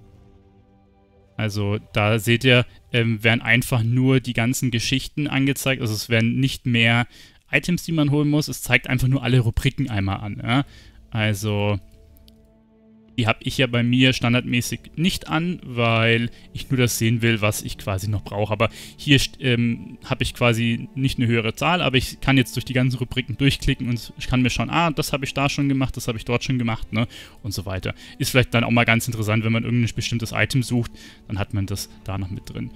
Also da seht ihr, werden einfach nur die ganzen Geschichten angezeigt. Also es werden nicht mehr Items, die man holen muss. Es zeigt einfach nur alle Rubriken einmal an. Ja? Also die habe ich ja bei mir standardmäßig nicht an, weil ich nur das sehen will, was ich quasi noch brauche. Aber hier habe ich quasi nicht eine höhere Zahl, aber ich kann jetzt durch die ganzen Rubriken durchklicken und ich kann mir schauen, das habe ich da schon gemacht, das habe ich dort schon gemacht, ne? Und so weiter. Ist vielleicht dann auch mal ganz interessant, wenn man irgendein bestimmtes Item sucht, dann hat man das da noch mit drin.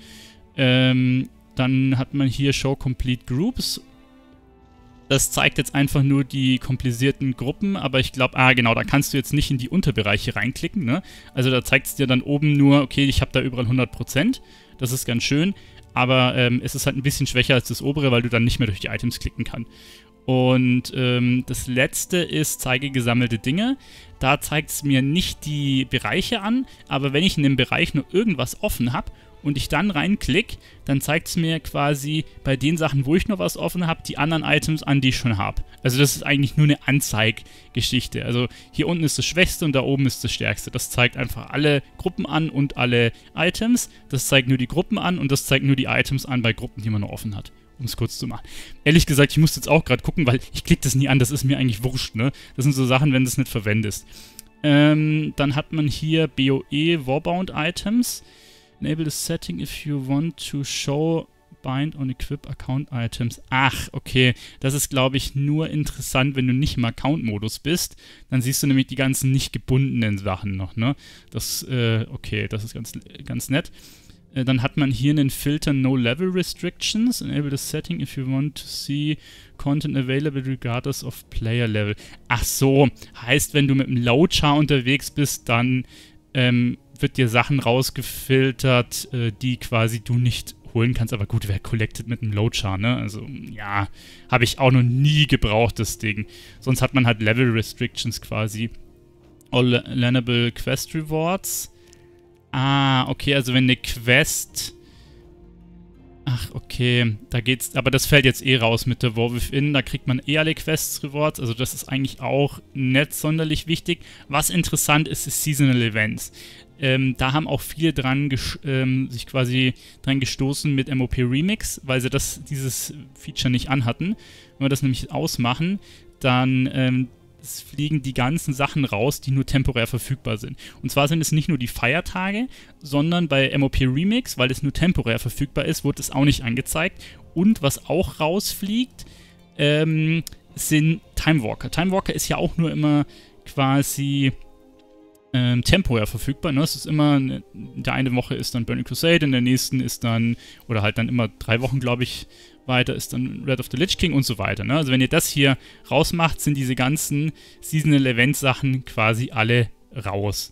Dann hat man hier Show Complete Groups. Das zeigt jetzt einfach nur die komplisierten Gruppen, aber ich glaube, genau, da kannst du jetzt nicht in die Unterbereiche reinklicken, ne? Also da zeigt es dir dann oben nur, okay, ich habe da überall 100%, das ist ganz schön, aber es ist halt ein bisschen schwächer als das obere, weil du dann nicht mehr durch die Items klicken kannst. Und das letzte ist, zeige gesammelte Dinge. Da zeigt es mir nicht die Bereiche an, aber wenn ich in dem Bereich nur irgendwas offen habe und ich dann reinklicke, dann zeigt es mir quasi bei den Sachen, wo ich noch was offen habe, die anderen Items an, die ich schon habe. Also das ist eigentlich nur eine Anzeiggeschichte. Also hier unten ist das Schwächste und da oben ist das Stärkste. Das zeigt einfach alle Gruppen an und alle Items. Das zeigt nur die Gruppen an und das zeigt nur die Items an bei Gruppen, die man noch offen hat. Um es kurz zu machen. Ehrlich gesagt, ich muss jetzt auch gerade gucken, weil ich klicke das nie an, das ist mir eigentlich wurscht, ne? Das sind so Sachen, wenn du es nicht verwendest. Dann hat man hier BOE Warbound Items. Enable the setting if you want to show bind on equip account items. Ach, okay. Das ist, glaube ich, nur interessant, wenn du nicht im Account-Modus bist. Dann siehst du nämlich die ganzen nicht gebundenen Sachen noch, ne? Das, okay, das ist ganz nett. Dann hat man hier einen Filter No Level Restrictions. Enable the setting if you want to see content available regardless of player level. Ach so, heißt, wenn du mit dem Load-Char unterwegs bist, dann wird dir Sachen rausgefiltert, die quasi du nicht holen kannst. Aber gut, wer collected mit einem Load-Char, ne? Also, ja, habe ich auch noch nie gebraucht, das Ding. Sonst hat man halt Level Restrictions quasi. All learnable Quest Rewards. Okay, also wenn eine Quest... Ach, okay, da geht's... Aber das fällt jetzt eh raus mit der War Within. Da kriegt man eh alle Quests-Rewards. Also das ist eigentlich auch nicht sonderlich wichtig. Was interessant ist, ist Seasonal Events. Da haben auch viele sich quasi dran gestoßen mit MOP Remix, weil sie dieses Feature nicht anhatten. Wenn wir das nämlich ausmachen, dann... es fliegen die ganzen Sachen raus, die nur temporär verfügbar sind. Und zwar sind es nicht nur die Feiertage, sondern bei MOP Remix, weil es nur temporär verfügbar ist, wurde es auch nicht angezeigt. Und was auch rausfliegt, sind Timewalker. Timewalker ist ja auch nur immer quasi temporär verfügbar. Ne? Es ist immer, in der eine Woche ist dann Burning Crusade, in der nächsten ist dann, oder halt dann immer 3 Wochen, glaube ich, weiter ist dann Red of the Lich King und so weiter. Ne? Also wenn ihr das hier rausmacht, sind diese ganzen Seasonal Event Sachen quasi alle raus.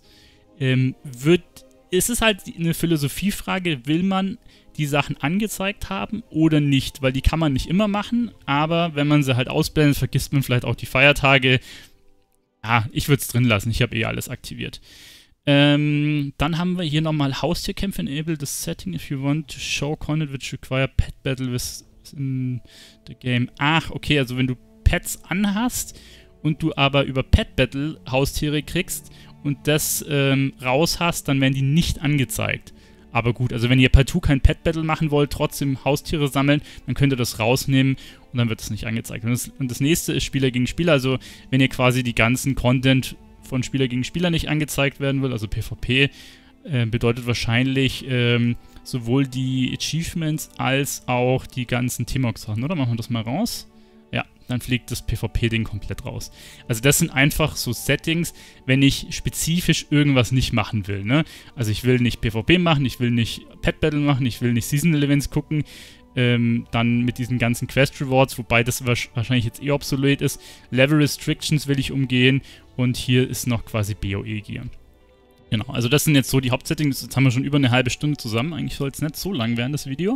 Ist es halt eine Philosophiefrage, will man die Sachen angezeigt haben oder nicht? Weil die kann man nicht immer machen, aber wenn man sie halt ausblendet, vergisst man vielleicht auch die Feiertage. Ja, ich würde es drin lassen, ich habe eh alles aktiviert. Dann haben wir hier nochmal Haustierkämpfe. Enable the setting if you want to show content which require pet battle with in the game. Ach, okay, also wenn du Pets anhast und du aber über Pet Battle Haustiere kriegst und das raus hast, dann werden die nicht angezeigt. Aber gut, also wenn ihr partout kein Pet Battle machen wollt, trotzdem Haustiere sammeln, dann könnt ihr das rausnehmen und dann wird es nicht angezeigt. Und das nächste ist Spieler gegen Spieler, also wenn ihr quasi die ganzen Content von Spieler gegen Spieler nicht angezeigt werden will, also PvP, bedeutet wahrscheinlich sowohl die Achievements als auch die ganzen T-Mox-Sachen, oder? Machen wir das mal raus. Ja, dann fliegt das PvP-Ding komplett raus. Also das sind einfach so Settings, wenn ich spezifisch irgendwas nicht machen will, ne? Also ich will nicht PvP machen, ich will nicht Pet Battle machen, ich will nicht Seasonal Events gucken, dann mit diesen ganzen Quest Rewards, wobei das wahrscheinlich jetzt eh obsolet ist. Level Restrictions will ich umgehen und hier ist noch quasi BOE Gear. Genau, also das sind jetzt so die Hauptsettings. Jetzt haben wir schon über eine halbe Stunde zusammen. Eigentlich soll es nicht so lang werden, das Video.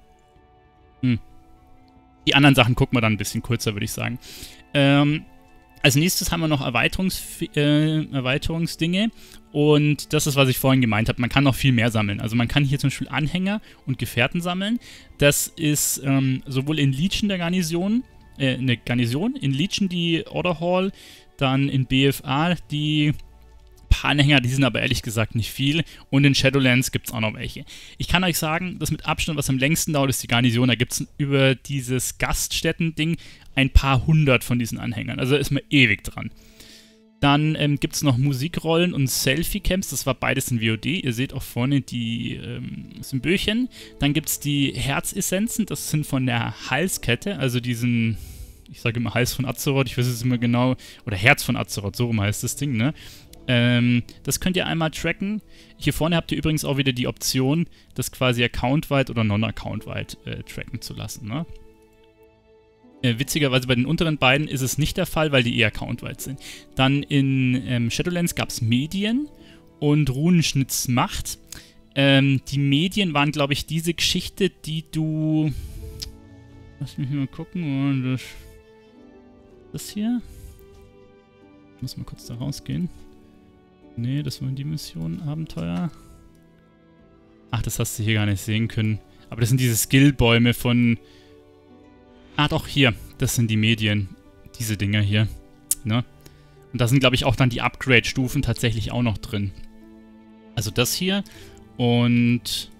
Die anderen Sachen gucken wir dann ein bisschen kürzer, würde ich sagen. Als nächstes haben wir noch Erweiterungsdinge und das ist, was ich vorhin gemeint habe. Man kann noch viel mehr sammeln. Also man kann hier zum Beispiel Anhänger und Gefährten sammeln. Das ist sowohl in Legion der Garnison, eine Garnison, in Legion die Order Hall, dann in BFA die paar Anhänger, die sind aber ehrlich gesagt nicht viel. Und in Shadowlands gibt es auch noch welche. Ich kann euch sagen, das mit Abstand, was am längsten dauert, ist die Garnison. Da gibt es über dieses Gaststätten-Ding ein paar hundert von diesen Anhängern. Also da ist man ewig dran. Dann gibt es noch Musikrollen und Selfie-Camps. Das war beides in WoD. Ihr seht auch vorne die Symbolchen. Dann gibt es die Herzessenzen. Das sind von der Halskette, also diesen, ich sage immer Hals von Azeroth, ich weiß es immer genau, oder Herz von Azeroth, so rum heißt das Ding, ne? Das könnt ihr einmal tracken. Hier vorne habt ihr übrigens auch wieder die Option, das quasi accountweit oder non-accountweit tracken zu lassen, ne? Witzigerweise bei den unteren beiden ist es nicht der Fall, weil die eher accountweit sind. Dann in Shadowlands gab es Medien und Runenschnittsmacht. Die Medien waren, glaube ich, diese Geschichte, die du... Lass mich mal gucken. Das hier? Ich muss mal kurz da rausgehen. Nee, das waren die Missionen, Abenteuer. Ach, das hast du hier gar nicht sehen können. Aber das sind diese Skillbäume von... Ah, doch, hier. Das sind die Medien. Diese Dinger hier. Ne? Und da sind, glaube ich, auch dann die Upgrade-Stufen tatsächlich auch noch drin. Also das hier. Und...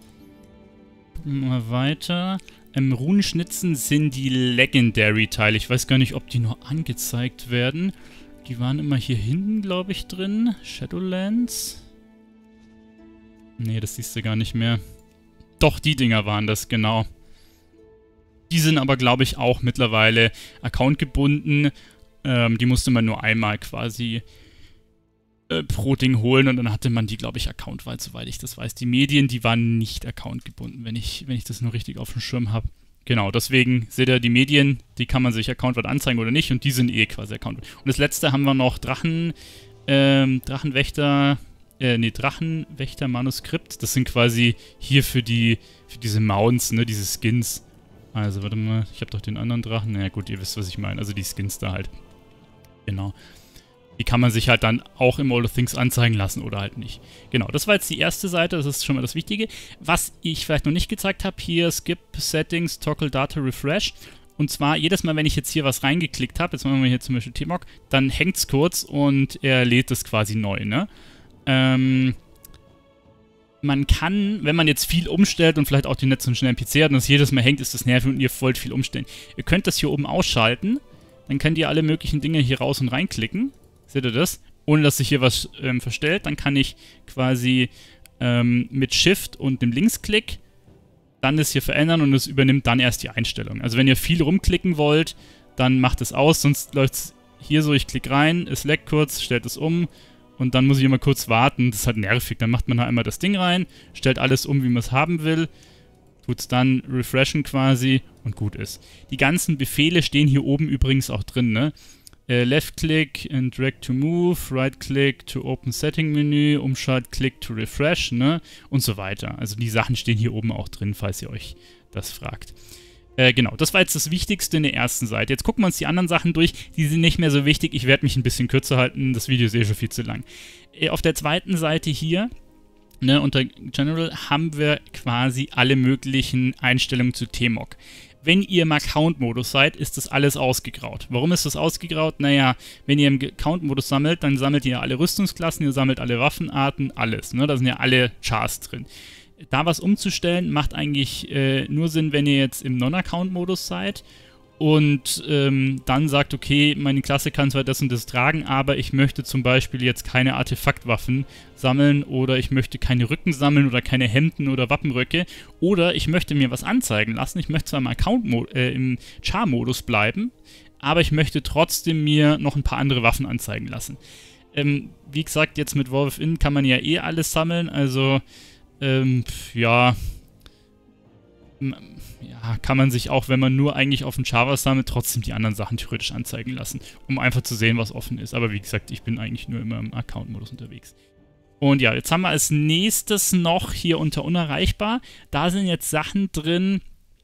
Mal weiter. Runenschnitzen sind die Legendary-Teile. Ich weiß gar nicht, ob die noch angezeigt werden. Die waren immer hier hinten, glaube ich, drin. Shadowlands. Nee, das siehst du gar nicht mehr. Doch, die Dinger waren das, genau. Die sind aber, glaube ich, auch mittlerweile accountgebunden. Die musste man nur einmal quasi pro Ding holen und dann hatte man die, glaube ich, accountweit, soweit ich das weiß. Die Medien, die waren nicht accountgebunden, wenn ich das nur richtig auf dem Schirm habe. Genau, deswegen seht ihr, die Medien, die kann man sich accountweit anzeigen oder nicht und die sind eh quasi accountweit. Und das letzte haben wir noch Drachenwächter-Manuskript. Das sind quasi hier für diese Mounts, ne, diese Skins. Also, warte mal, ich habe doch den anderen Drachen. Naja, gut, ihr wisst, was ich meine. Also die Skins da halt. Genau. Die kann man sich halt dann auch im All of Things anzeigen lassen oder halt nicht. Genau, das war jetzt die erste Seite, das ist schon mal das Wichtige. Was ich vielleicht noch nicht gezeigt habe, hier Skip, Settings, Toggle Data Refresh. Und zwar jedes Mal, wenn ich jetzt hier was reingeklickt habe, jetzt machen wir hier zum Beispiel T-Mog, dann hängt es kurz und er lädt es quasi neu, ne? Man kann, wenn man jetzt viel umstellt und vielleicht auch die Netze und schnell einen PC hat und das jedes Mal hängt, ist das nervig und ihr wollt viel umstellen. Ihr könnt das hier oben ausschalten, dann könnt ihr alle möglichen Dinge hier raus und reinklicken. Seht ihr das? Ohne dass sich hier was verstellt. Dann kann ich quasi mit Shift und dem Linksklick dann das hier verändern und es übernimmt dann erst die Einstellung. Also wenn ihr viel rumklicken wollt, dann macht es aus, sonst läuft es hier so, ich klicke rein, es leckt kurz, stellt es um und dann muss ich immer kurz warten. Das ist halt nervig. Dann macht man da einmal das Ding rein, stellt alles um, wie man es haben will, tut es dann refreshen quasi und gut ist. Die ganzen Befehle stehen hier oben übrigens auch drin, ne? Left-Click and Drag to Move, Right-Click to Open Setting-Menü, Umschalt-Click to Refresh, ne? Und so weiter. Also die Sachen stehen hier oben auch drin, falls ihr euch das fragt. Genau, das war jetzt das Wichtigste in der ersten Seite. Jetzt gucken wir uns die anderen Sachen durch. Die sind nicht mehr so wichtig. Ich werde mich ein bisschen kürzer halten. Das Video ist eh schon viel zu lang. Auf der zweiten Seite hier, ne, unter General, haben wir quasi alle möglichen Einstellungen zu T-Mog. Wenn ihr im Account-Modus seid, ist das alles ausgegraut. Warum ist das ausgegraut? Naja, wenn ihr im Account-Modus sammelt, dann sammelt ihr alle Rüstungsklassen, ihr sammelt alle Waffenarten, alles. Ne? Da sind ja alle Chars drin. Da was umzustellen, macht eigentlich nur Sinn, wenn ihr jetzt im Non-Account-Modus seid und dann sagt, okay, meine Klasse kann zwar das und das tragen, aber ich möchte zum Beispiel jetzt keine Artefaktwaffen sammeln oder ich möchte keine Rücken sammeln oder keine Hemden oder Wappenröcke oder ich möchte mir was anzeigen lassen. Ich möchte zwar im Char-Modus bleiben, aber ich möchte trotzdem mir noch ein paar andere Waffen anzeigen lassen. Wie gesagt, jetzt mit War Within kann man ja eh alles sammeln, also ja, kann man sich auch, wenn man nur eigentlich auf den Java sammelt, trotzdem die anderen Sachen theoretisch anzeigen lassen, um einfach zu sehen, was offen ist. Aber wie gesagt, ich bin eigentlich nur immer im Account-Modus unterwegs. Und ja, jetzt haben wir als nächstes noch hier unter unerreichbar. Da sind jetzt Sachen drin,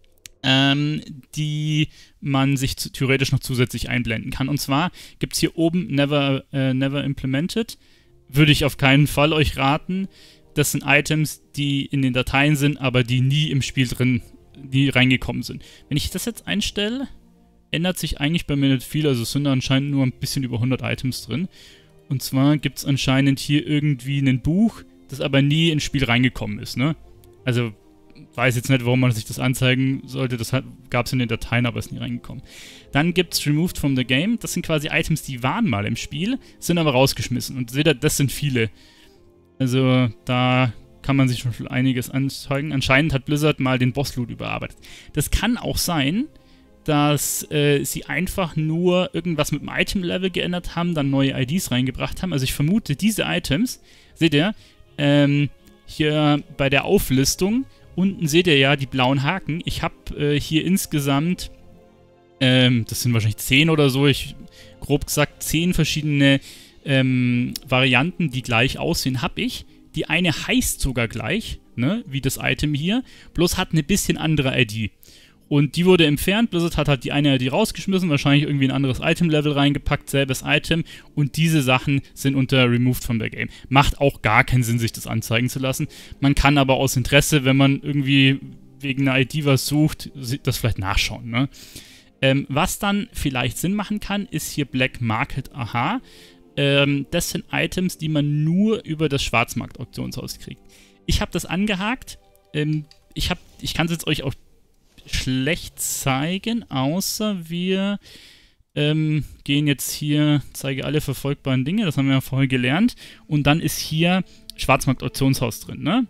die man sich theoretisch noch zusätzlich einblenden kann. Und zwar gibt es hier oben Never Implemented. Würde ich auf keinen Fall euch raten. Das sind Items, die in den Dateien sind, aber die nie im Spiel drin, nie reingekommen sind. Wenn ich das jetzt einstelle, ändert sich eigentlich bei mir nicht viel. Also es sind da anscheinend nur ein bisschen über 100 Items drin. Und zwar gibt es anscheinend hier irgendwie ein Buch, das aber nie ins Spiel reingekommen ist, ne? Also, weiß jetzt nicht, warum man sich das anzeigen sollte. Das gab es in den Dateien, aber ist nie reingekommen. Dann gibt es Removed from the Game. Das sind quasi Items, die waren mal im Spiel, sind aber rausgeschmissen. Und seht ihr, das sind viele. Also, da kann man sich schon einiges anzeigen. Anscheinend hat Blizzard mal den Boss-Loot überarbeitet. Das kann auch sein, dass sie einfach nur irgendwas mit dem Item-Level geändert haben, dann neue IDs reingebracht haben. Also ich vermute, diese Items, seht ihr, hier bei der Auflistung, unten seht ihr ja die blauen Haken. Ich habe hier insgesamt, das sind wahrscheinlich 10 oder so, grob gesagt 10 verschiedene Varianten, die gleich aussehen, habe ich. Die eine heißt sogar gleich, ne, wie das Item hier, bloß hat eine bisschen andere ID. Und die wurde entfernt. Blizzard hat halt die eine ID rausgeschmissen, wahrscheinlich irgendwie ein anderes Item-Level reingepackt, selbes Item. Und diese Sachen sind unter Removed from the Game. Macht auch gar keinen Sinn, sich das anzeigen zu lassen. Man kann aber aus Interesse, wenn man irgendwie wegen einer ID was sucht, das vielleicht nachschauen, ne? Was dann vielleicht Sinn machen kann, ist hier Black Market Aha. Das sind Items, die man nur über das Schwarzmarkt-Auktionshaus kriegt. Ich habe das angehakt. Ich kann es jetzt euch auch schlecht zeigen, außer wir gehen jetzt hier, zeige alle verfolgbaren Dinge, das haben wir ja vorher gelernt, und dann ist hier Schwarzmarkt-Auktionshaus drin, ne?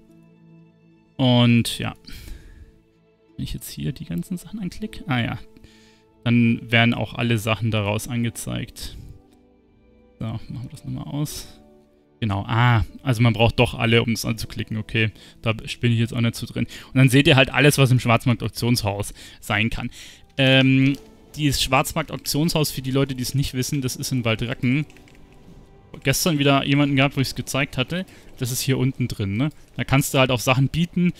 Und ja, wenn ich jetzt hier die ganzen Sachen anklicke, dann werden auch alle Sachen daraus angezeigt. So, machen wir das nochmal aus. Genau, also man braucht doch alle, um es anzuklicken, okay. Da bin ich jetzt auch nicht so drin. Und dann seht ihr halt alles, was im Schwarzmarkt-Auktionshaus sein kann. Dieses Schwarzmarkt-Auktionshaus, für die Leute, die es nicht wissen, das ist in Waldracken. Gestern wieder jemanden gehabt, wo ich es gezeigt hatte. Das ist hier unten drin, ne? Da kannst du halt auch Sachen bieten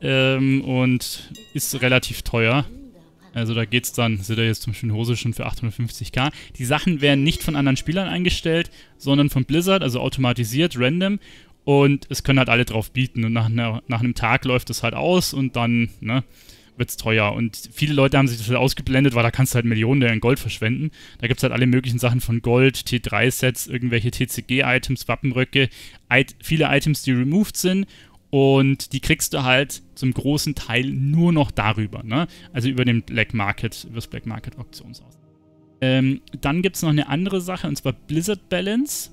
und ist relativ teuer. Also da geht's dann, seht ihr jetzt zum Beispiel eine Hose schon für 850k. Die Sachen werden nicht von anderen Spielern eingestellt, sondern von Blizzard, also automatisiert, random. Und es können halt alle drauf bieten. Und nach einem Tag läuft es halt aus und dann, ne, wird's teuer. Und viele Leute haben sich das halt ausgeblendet, weil da kannst du halt Millionen in Gold verschwenden. Da gibt's halt alle möglichen Sachen von Gold, T3-Sets, irgendwelche TCG-Items, Wappenröcke, viele Items, die removed sind. Und die kriegst du halt zum großen Teil nur noch darüber, ne? Also über den Black Market, über das Black Market Auktionshaus. Dann gibt es noch eine andere Sache, und zwar Blizzard Balance.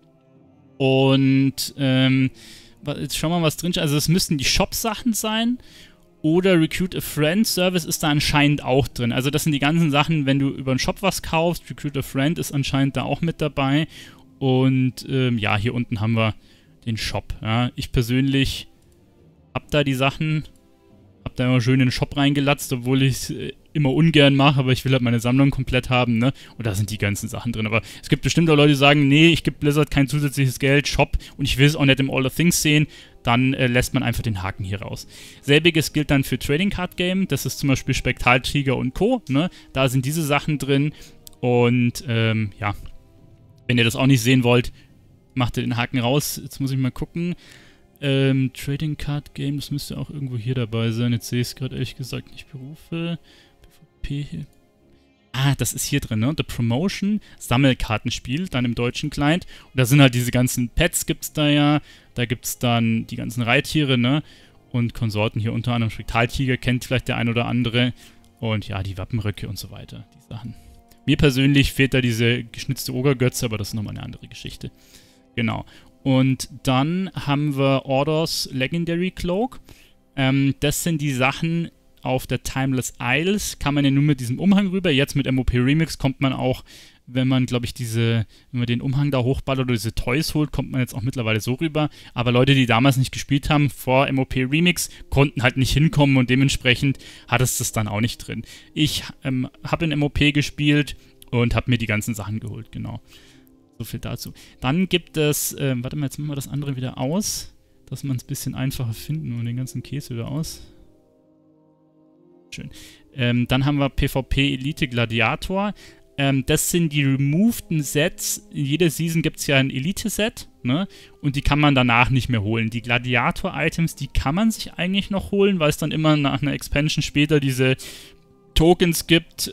Und jetzt schauen wir mal, was drin steht. Also es müssten die Shop-Sachen sein. Oder Recruit a Friend Service ist da anscheinend auch drin. Also das sind die ganzen Sachen, wenn du über einen Shop was kaufst. Recruit a Friend ist anscheinend da auch mit dabei. Und ja, hier unten haben wir den Shop. Ja. Ich persönlich habe da die Sachen, habe da immer schön in den Shop reingelatzt, obwohl ich es immer ungern mache, aber ich will halt meine Sammlung komplett haben, ne? Und da sind die ganzen Sachen drin. Aber es gibt bestimmt auch Leute, die sagen, nee, ich gebe Blizzard kein zusätzliches Geld, Shop, und ich will es auch nicht im All of Things sehen, dann lässt man einfach den Haken hier raus. Selbiges gilt dann für Trading Card Game, das ist zum Beispiel Spektraltiger und Co., ne? Da sind diese Sachen drin und ja, wenn ihr das auch nicht sehen wollt, macht ihr den Haken raus. Jetzt muss ich mal gucken. Trading Card Game, das müsste auch irgendwo hier dabei sein. Jetzt sehe ich es gerade ehrlich gesagt nicht. Berufe, PvP. Das ist hier drin, ne? The Promotion, Sammelkartenspiel, dann im deutschen Client. Und da sind halt diese ganzen Pets, gibt's da ja. Da gibt's dann die ganzen Reittiere, ne? Und Konsorten hier unter anderem. Spektraltiger kennt vielleicht der ein oder andere. Und ja, die Wappenröcke und so weiter. Die Sachen. Mir persönlich fehlt da diese geschnitzte Ogergötze, aber das ist nochmal eine andere Geschichte. Genau. Und dann haben wir Orders Legendary Cloak. Das sind die Sachen auf der Timeless Isles. Kann man ja nur mit diesem Umhang rüber. Jetzt mit MOP Remix kommt man auch, wenn man, glaube ich, wenn man den Umhang da hochballert oder diese Toys holt, kommt man jetzt auch mittlerweile so rüber. Aber Leute, die damals nicht gespielt haben, vor MOP Remix, konnten halt nicht hinkommen und dementsprechend hat es das dann auch nicht drin. Ich habe in MOP gespielt und habe mir die ganzen Sachen geholt, genau. So viel dazu. Dann gibt es, warte mal, jetzt machen wir das andere wieder aus, dass man es ein bisschen einfacher finden und den ganzen Käse wieder aus. Schön. Dann haben wir PvP Elite Gladiator. Das sind die removeden Sets. In jeder Season gibt es ja ein Elite-Set, ne? Und die kann man danach nicht mehr holen. Die Gladiator-Items, die kann man sich eigentlich noch holen, weil es dann immer nach einer Expansion später diese Tokens gibt,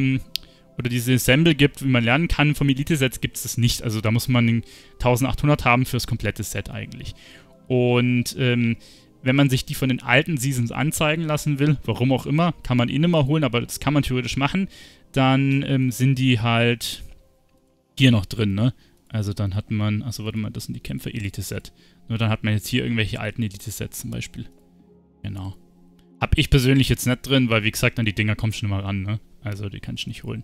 oder diese Assemble gibt, wie man lernen kann. Vom Elite-Set gibt es das nicht. Also da muss man 1800 haben für das komplette Set eigentlich. Und wenn man sich die von den alten Seasons anzeigen lassen will, warum auch immer, kann man ihn immer holen, aber das kann man theoretisch machen, dann sind die halt hier noch drin, ne? Also dann hat man, achso, warte mal, das sind die Kämpfer-Elite-Set. Nur dann hat man jetzt hier irgendwelche alten Elite-Sets zum Beispiel. Genau. Hab ich persönlich jetzt nicht drin, weil wie gesagt, an die Dinger kommt schon immer ran, ne? Also die kann ich nicht holen.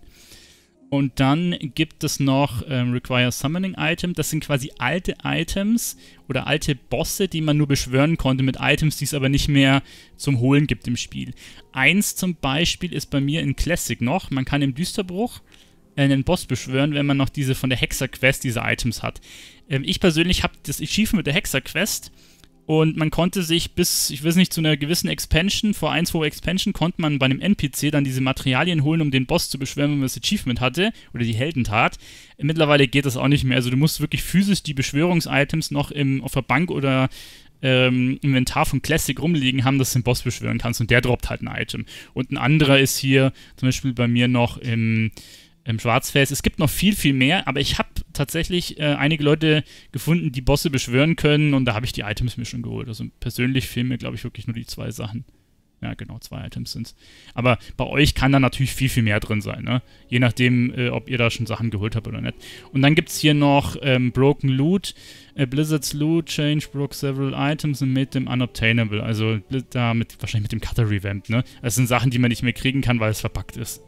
Und dann gibt es noch Require Summoning Item. Das sind quasi alte Items oder alte Bosse, die man nur beschwören konnte mit Items, die es aber nicht mehr zum Holen gibt im Spiel. Eins zum Beispiel ist bei mir in Classic noch. Man kann im Düsterbruch einen Boss beschwören, wenn man noch diese von der Hexer-Quest diese Items hat. Ich persönlich habe das Achievement mit der Hexer-Quest. Und man konnte sich bis, ich weiß nicht, zu einer gewissen Expansion, vor 1-2 Expansion, konnte man bei einem NPC dann diese Materialien holen, um den Boss zu beschwören, wenn man das Achievement hatte, oder die Heldentat. Mittlerweile geht das auch nicht mehr. Also du musst wirklich physisch die Beschwörungsitems noch auf der Bank oder Inventar von Classic rumliegen haben, dass du den Boss beschwören kannst und der droppt halt ein Item. Und ein anderer ist hier zum Beispiel bei mir noch im Schwarzfels. Es gibt noch viel, viel mehr, aber ich habe tatsächlich einige Leute gefunden, die Bosse beschwören können und da habe ich die Items mir schon geholt. Also persönlich fehlen mir, glaube ich, wirklich nur die 2 Sachen. Ja, genau, 2 Items sind es. Aber bei euch kann da natürlich viel, viel mehr drin sein, ne? Je nachdem, ob ihr da schon Sachen geholt habt oder nicht. Und dann gibt es hier noch Broken Loot. Blizzard's Loot Change broke several items and made them unobtainable. Also wahrscheinlich mit dem Cutter Revamp, ne? Das sind Sachen, die man nicht mehr kriegen kann, weil es verpackt ist.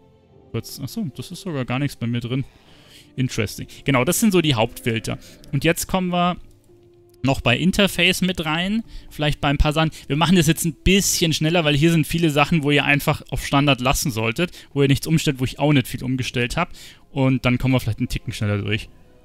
Achso, das ist sogar gar nichts bei mir drin. Interesting. Genau, das sind so die Hauptfilter. Und jetzt kommen wir noch bei Interface mit rein. Vielleicht bei ein paar Sachen. Wir machen das jetzt ein bisschen schneller, weil hier sind viele Sachen, wo ihr einfach auf Standard lassen solltet, wo ihr nichts umstellt, wo ich auch nicht viel umgestellt habe. Und dann kommen wir vielleicht einen Ticken schneller durch.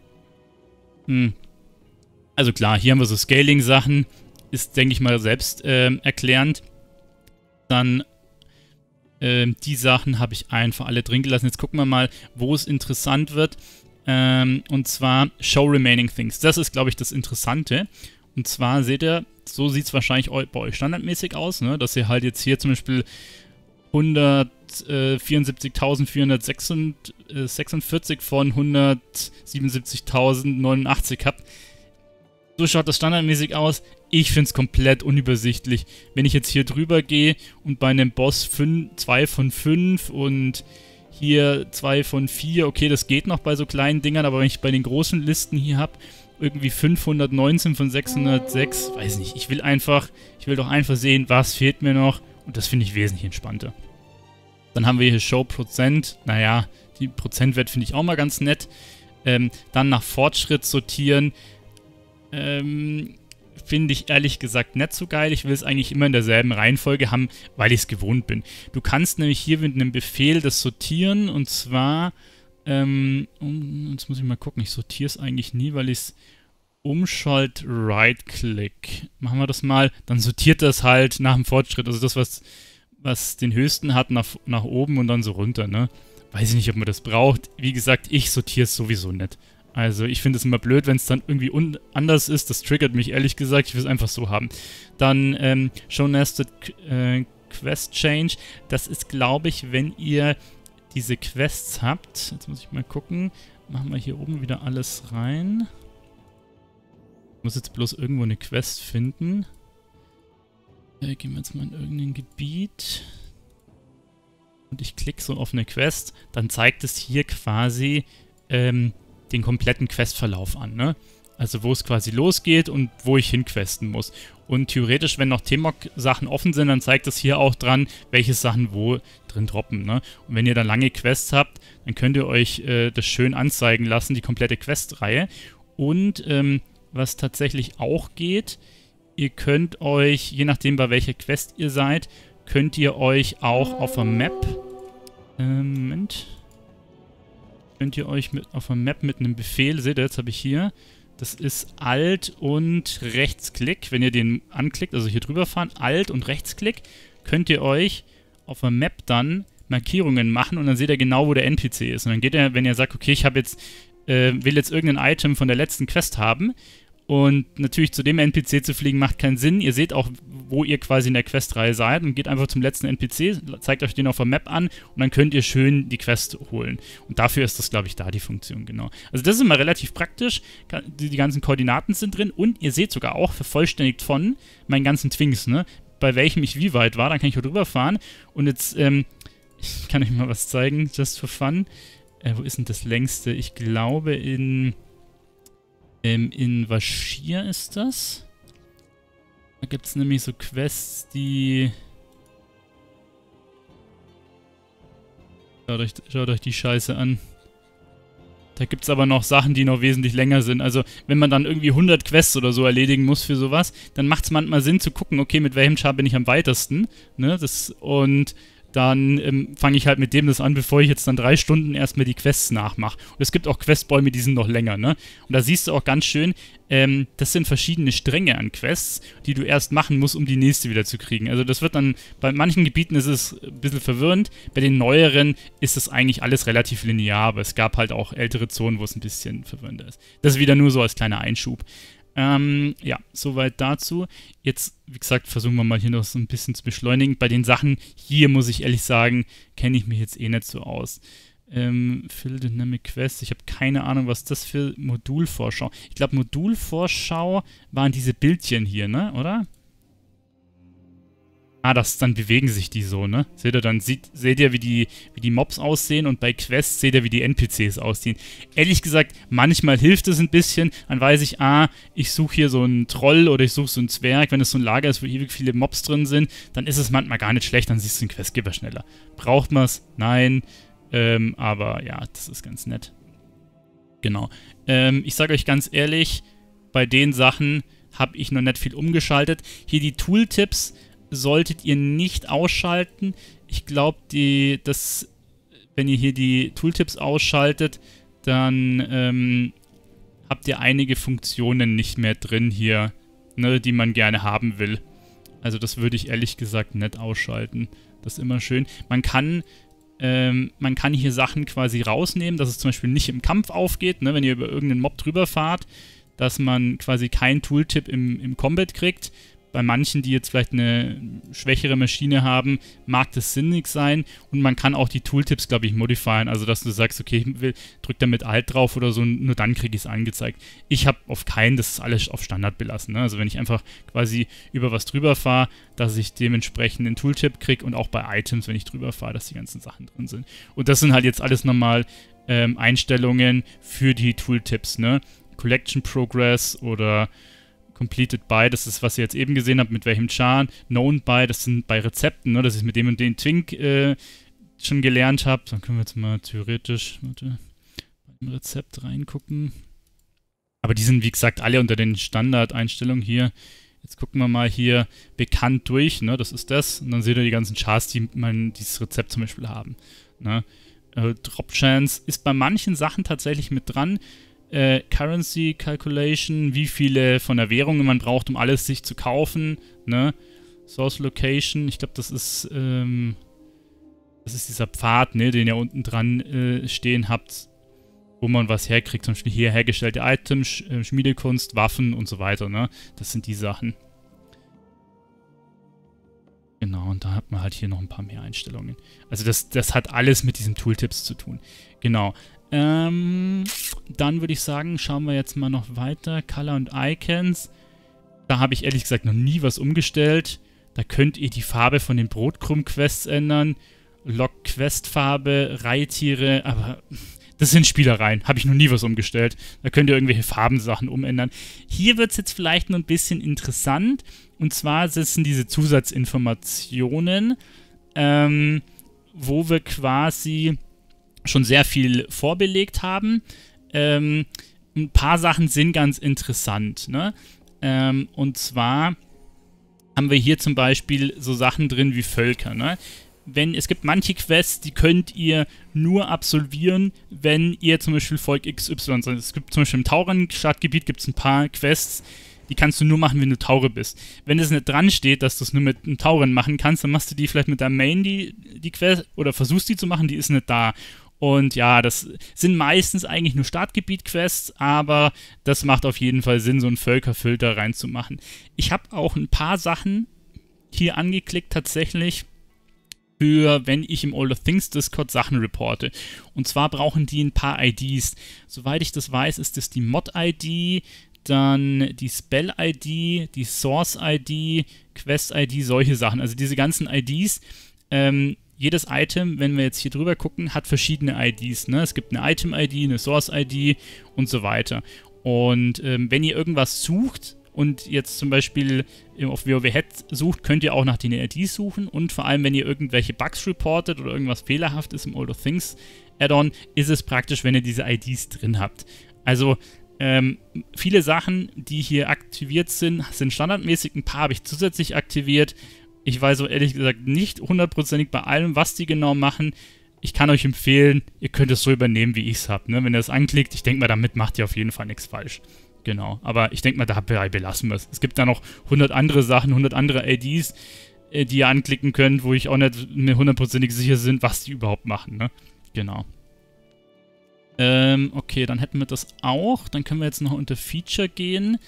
Also klar, hier haben wir so Scaling-Sachen. Ist, denke ich mal, selbst erklärend. Dann die Sachen habe ich einfach alle drin gelassen. Jetzt gucken wir mal, wo es interessant wird. Und zwar Show Remaining Things. Das ist, glaube ich, das Interessante. Und zwar seht ihr, so sieht es wahrscheinlich bei euch standardmäßig aus, ne? Dass ihr halt jetzt hier zum Beispiel 174.446 von 177.089 habt. So schaut das standardmäßig aus. Ich finde es komplett unübersichtlich. Wenn ich jetzt hier drüber gehe und bei einem Boss 2 von 5 und hier 2 von 4, okay, das geht noch bei so kleinen Dingern, aber wenn ich bei den großen Listen hier habe, irgendwie 519 von 606, weiß nicht, ich will doch einfach sehen, was fehlt mir noch und das finde ich wesentlich entspannter. Dann haben wir hier Show Prozent, naja, die Prozentwert finde ich auch mal ganz nett. Dann nach Fortschritt sortieren, finde ich ehrlich gesagt nicht so geil. Ich will es eigentlich immer in derselben Reihenfolge haben, weil ich es gewohnt bin. Du kannst nämlich hier mit einem Befehl das sortieren und zwar, jetzt muss ich mal gucken, ich sortiere es eigentlich nie, weil ich es umschalt Right-Click. Machen wir das mal, dann sortiert das halt nach dem Fortschritt, also das, was den höchsten hat, nach oben und dann so runter, ne? Weiß ich nicht, ob man das braucht. Wie gesagt, ich sortiere es sowieso nicht. Also ich finde es immer blöd, wenn es dann irgendwie anders ist. Das triggert mich ehrlich gesagt. Ich will es einfach so haben. Dann Show Nested Quest Change. Das ist, glaube ich, wenn ihr diese Quests habt. Jetzt muss ich mal gucken. Machen wir hier oben wieder alles rein. Ich muss jetzt bloß irgendwo eine Quest finden. Gehen wir jetzt mal in irgendein Gebiet. Und ich klicke so auf eine Quest. Dann zeigt es hier quasi den kompletten Questverlauf an, ne? Also wo es quasi losgeht und wo ich hinquesten muss. Und theoretisch, wenn noch T-Mog-Sachen offen sind, dann zeigt es hier auch dran, welche Sachen wo drin droppen, ne? Und wenn ihr dann lange Quests habt, dann könnt ihr euch das schön anzeigen lassen, die komplette Questreihe. Und was tatsächlich auch geht, ihr könnt euch, je nachdem bei welcher Quest ihr seid, könnt ihr euch auch auf der Map, könnt ihr euch auf der Map mit einem Befehl, seht ihr, jetzt habe ich hier, das ist Alt und Rechtsklick, wenn ihr den anklickt, also hier drüber fahren, Alt und Rechtsklick, könnt ihr euch auf der Map dann Markierungen machen und dann seht ihr genau, wo der NPC ist. Und dann geht er, wenn ihr sagt, okay, ich habe jetzt, will jetzt irgendein Item von der letzten Quest haben und natürlich zu dem NPC zu fliegen macht keinen Sinn. Ihr seht auch, wo ihr quasi in der Questreihe seid und geht einfach zum letzten NPC, zeigt euch den auf der Map an und dann könnt ihr schön die Quest holen. Und dafür ist das, glaube ich, da die Funktion, genau. Also das ist immer relativ praktisch. Die ganzen Koordinaten sind drin und ihr seht sogar auch vervollständigt von meinen ganzen Twinks, ne? Bei welchem ich wie weit war, dann kann ich auch drüber fahren. Und jetzt, ich kann euch mal was zeigen, just for fun. Wo ist denn das längste? Ich glaube in Vashj'ir ist das. Da gibt es nämlich so Quests, die... Schaut euch die Scheiße an. Da gibt es aber noch Sachen, die noch wesentlich länger sind. Also, wenn man dann irgendwie 100 Quests oder so erledigen muss für sowas, dann macht es manchmal Sinn zu gucken, okay, mit welchem Char bin ich am weitesten, ne, und dann fange ich halt mit dem das an, bevor ich jetzt dann 3 Stunden erstmal die Quests nachmache. Und es gibt auch Questbäume, die sind noch länger, ne? Und da siehst du auch ganz schön, das sind verschiedene Stränge an Quests, die du erst machen musst, um die nächste wieder zu kriegen. Also das wird dann, bei manchen Gebieten ist es ein bisschen verwirrend, bei den neueren ist es eigentlich alles relativ linear, aber es gab halt auch ältere Zonen, wo es ein bisschen verwirrender ist. Das ist wieder nur so als kleiner Einschub. Ja, soweit dazu. Jetzt, wie gesagt, versuchen wir mal hier noch so ein bisschen zu beschleunigen. Bei den Sachen hier, muss ich ehrlich sagen, kenne ich mich jetzt eh nicht so aus. Fill Dynamic Quest, ich habe keine Ahnung, was das für Modulvorschau. Ich glaube, Modulvorschau waren diese Bildchen hier, ne, oder? Ah, dann bewegen sich die so, ne? Seht ihr, dann seht ihr, wie die Mobs aussehen und bei Quests seht ihr, wie die NPCs aussehen. Ehrlich gesagt, manchmal hilft es ein bisschen. Dann weiß ich, ich suche hier so einen Troll oder ich suche so einen Zwerg. Wenn es so ein Lager ist, wo ewig viele Mobs drin sind, dann ist es manchmal gar nicht schlecht, dann siehst du den Questgeber schneller. Braucht man es? Nein. Aber ja, das ist ganz nett. Genau. Ich sage euch ganz ehrlich, bei den Sachen habe ich noch nicht viel umgeschaltet. Hier die Tooltips solltet ihr nicht ausschalten. Ich glaube, wenn ihr hier die Tooltips ausschaltet, dann habt ihr einige Funktionen nicht mehr drin hier, ne, die man gerne haben will. Also das würde ich ehrlich gesagt nicht ausschalten. Das ist immer schön. Man kann hier Sachen quasi rausnehmen, dass es zum Beispiel nicht im Kampf aufgeht, ne, wenn ihr über irgendeinen Mob drüber fahrt, dass man quasi keinen Tooltip im Combat kriegt. Bei manchen, die jetzt vielleicht eine schwächere Maschine haben, mag das sinnig sein. Und man kann auch die Tooltips, glaube ich, modifieren. Also, dass du sagst, okay, ich drück damit Alt drauf oder so, nur dann kriege ich es angezeigt. Ich habe auf keinen, das ist alles auf Standard belassen. Ne? Also, wenn ich einfach quasi über was drüber fahre, dass ich dementsprechend den Tooltip kriege und auch bei Items, wenn ich drüber fahre, dass die ganzen Sachen drin sind. Und das sind halt jetzt alles nochmal Einstellungen für die Tooltips, ne? Collection Progress oder Completed by, das ist, was ihr jetzt eben gesehen habt, mit welchem Char. Known by, das sind bei Rezepten, ne, dass ich mit dem und den Twink schon gelernt habe. Dann können wir jetzt mal theoretisch im Rezept reingucken. Aber die sind, wie gesagt, alle unter den Standardeinstellungen hier. Jetzt gucken wir mal hier bekannt durch, ne, das ist das. Und dann seht ihr die ganzen Chars, die dieses Rezept zum Beispiel haben. Ne. Drop Chance ist bei manchen Sachen tatsächlich mit dran. Currency Calculation, wie viele von der Währung man braucht, um alles sich zu kaufen, ne? Source Location, ich glaube, das ist dieser Pfad, ne, den ihr unten dran stehen habt, wo man was herkriegt, zum Beispiel hier hergestellte Items, Schmiedekunst, Waffen und so weiter, ne? Das sind die Sachen. Genau, und da hat man halt hier noch ein paar mehr Einstellungen. Also das hat alles mit diesen Tooltips zu tun. Genau. Dann würde ich sagen, schauen wir jetzt mal noch weiter. Color und Icons. Da habe ich ehrlich gesagt noch nie was umgestellt. Da könnt ihr die Farbe von den Brotkrumm-Quests ändern. Log-Quest-Farbe, Reittiere, aber das sind Spielereien. Habe ich noch nie was umgestellt. Da könnt ihr irgendwelche Farbensachen umändern. Hier wird es jetzt vielleicht noch ein bisschen interessant. Und zwar sitzen diese Zusatzinformationen, wo wir quasi schon sehr viel vorbelegt haben. Ein paar Sachen sind ganz interessant, ne? Und zwar haben wir hier zum Beispiel so Sachen drin wie Völker, ne? Es gibt manche Quests, die könnt ihr nur absolvieren, wenn ihr zum Beispiel Volk XY seid. Es gibt zum Beispiel im Tauren-Stadtgebiet gibt es ein paar Quests, die kannst du nur machen, wenn du Tauren bist. Wenn es nicht dran steht, dass du es nur mit einem Tauren machen kannst, dann machst du die vielleicht mit deinem Main, die Quest, oder versuchst die zu machen, die ist nicht da. Und ja, das sind meistens eigentlich nur Startgebiet-Quests, aber das macht auf jeden Fall Sinn, so einen Völkerfilter reinzumachen. Ich habe auch ein paar Sachen hier angeklickt tatsächlich, für wenn ich im All of Things Discord Sachen reporte. Und zwar brauchen die ein paar IDs. Soweit ich das weiß, ist das die Mod-ID, dann die Spell-ID, die Source-ID, Quest-ID, solche Sachen. Also diese ganzen IDs, jedes Item, wenn wir jetzt hier drüber gucken, hat verschiedene IDs. Ne? Es gibt eine Item-ID, eine Source-ID und so weiter. Und wenn ihr irgendwas sucht und jetzt zum Beispiel auf WoW-Head sucht, könnt ihr auch nach den IDs suchen. Und vor allem, wenn ihr irgendwelche Bugs reportet oder irgendwas fehlerhaft ist im All of Things Add-on, ist es praktisch, wenn ihr diese IDs drin habt. Also viele Sachen, die hier aktiviert sind standardmäßig. Ein paar habe ich zusätzlich aktiviert. Ich weiß so ehrlich gesagt nicht hundertprozentig bei allem, was die genau machen. Ich kann euch empfehlen, ihr könnt es so übernehmen, wie ich es habe. Ne? Wenn ihr es anklickt, ich denke mal, damit macht ihr auf jeden Fall nichts falsch. Genau, aber ich denke mal, dabei belassen wir es. Es gibt da noch 100 andere Sachen, 100 andere IDs, die ihr anklicken könnt, wo ich auch nicht mir hundertprozentig sicher bin, was die überhaupt machen. Ne? Genau. Okay, dann hätten wir das auch. Dann können wir jetzt noch unter Feature gehen.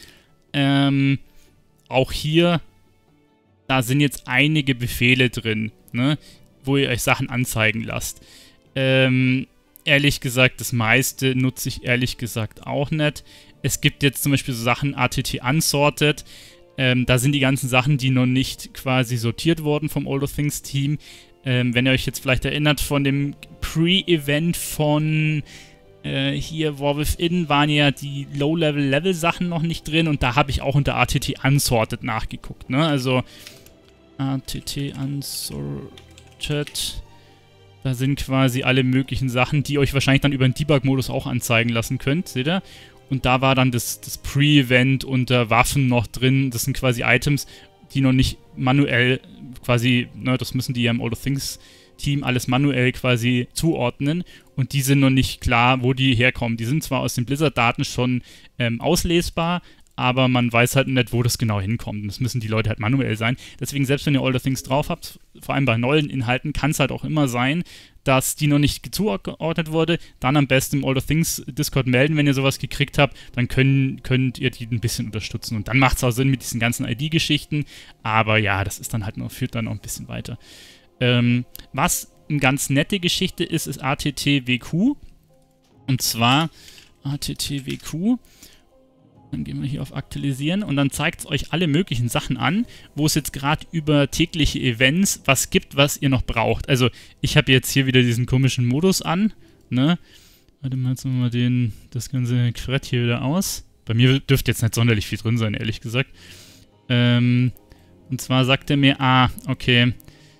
Auch hier, da sind jetzt einige Befehle drin, ne, wo ihr euch Sachen anzeigen lasst. Ehrlich gesagt, das meiste nutze ich ehrlich gesagt auch nicht. Es gibt jetzt zum Beispiel so Sachen ATT Unsorted. Da sind die ganzen Sachen, die noch nicht quasi sortiert wurden vom All of Things Team. Wenn ihr euch jetzt vielleicht erinnert von dem Pre-Event von hier War Within, waren ja die Low-Level-Level-Sachen noch nicht drin und da habe ich auch unter ATT Unsorted nachgeguckt. Ne? Also ATT Unsorted, da sind quasi alle möglichen Sachen, die euch wahrscheinlich dann über den Debug-Modus auch anzeigen lassen könnt, seht ihr? Und da war dann das Pre-Event unter Waffen noch drin. Das sind quasi Items, die noch nicht manuell quasi, ne, das müssen die ja im All of Things Team alles manuell quasi zuordnen. Und die sind noch nicht klar, wo die herkommen. Die sind zwar aus den Blizzard-Daten schon auslesbar, aber man weiß halt nicht, wo das genau hinkommt. Und das müssen die Leute halt manuell sein. Deswegen, selbst wenn ihr All of Things drauf habt, vor allem bei neuen Inhalten, kann es halt auch immer sein, dass die noch nicht zugeordnet wurde. Dann am besten im All of Things Discord melden, wenn ihr sowas gekriegt habt. Dann könnt ihr die ein bisschen unterstützen. Und dann macht es auch Sinn mit diesen ganzen ID-Geschichten. Aber ja, das ist dann halt noch, führt dann noch ein bisschen weiter. Was eine ganz nette Geschichte ist, ist ATT-WQ. Und zwar ATT-WQ. Dann gehen wir hier auf Aktualisieren und dann zeigt es euch alle möglichen Sachen an, wo es jetzt gerade über tägliche Events was gibt, was ihr noch braucht. Also ich habe jetzt hier wieder diesen komischen Modus an. Ne? Warte mal, jetzt machen wir das ganze Quett hier wieder aus. Bei mir dürfte jetzt nicht sonderlich viel drin sein, ehrlich gesagt. Und zwar sagt er mir, okay,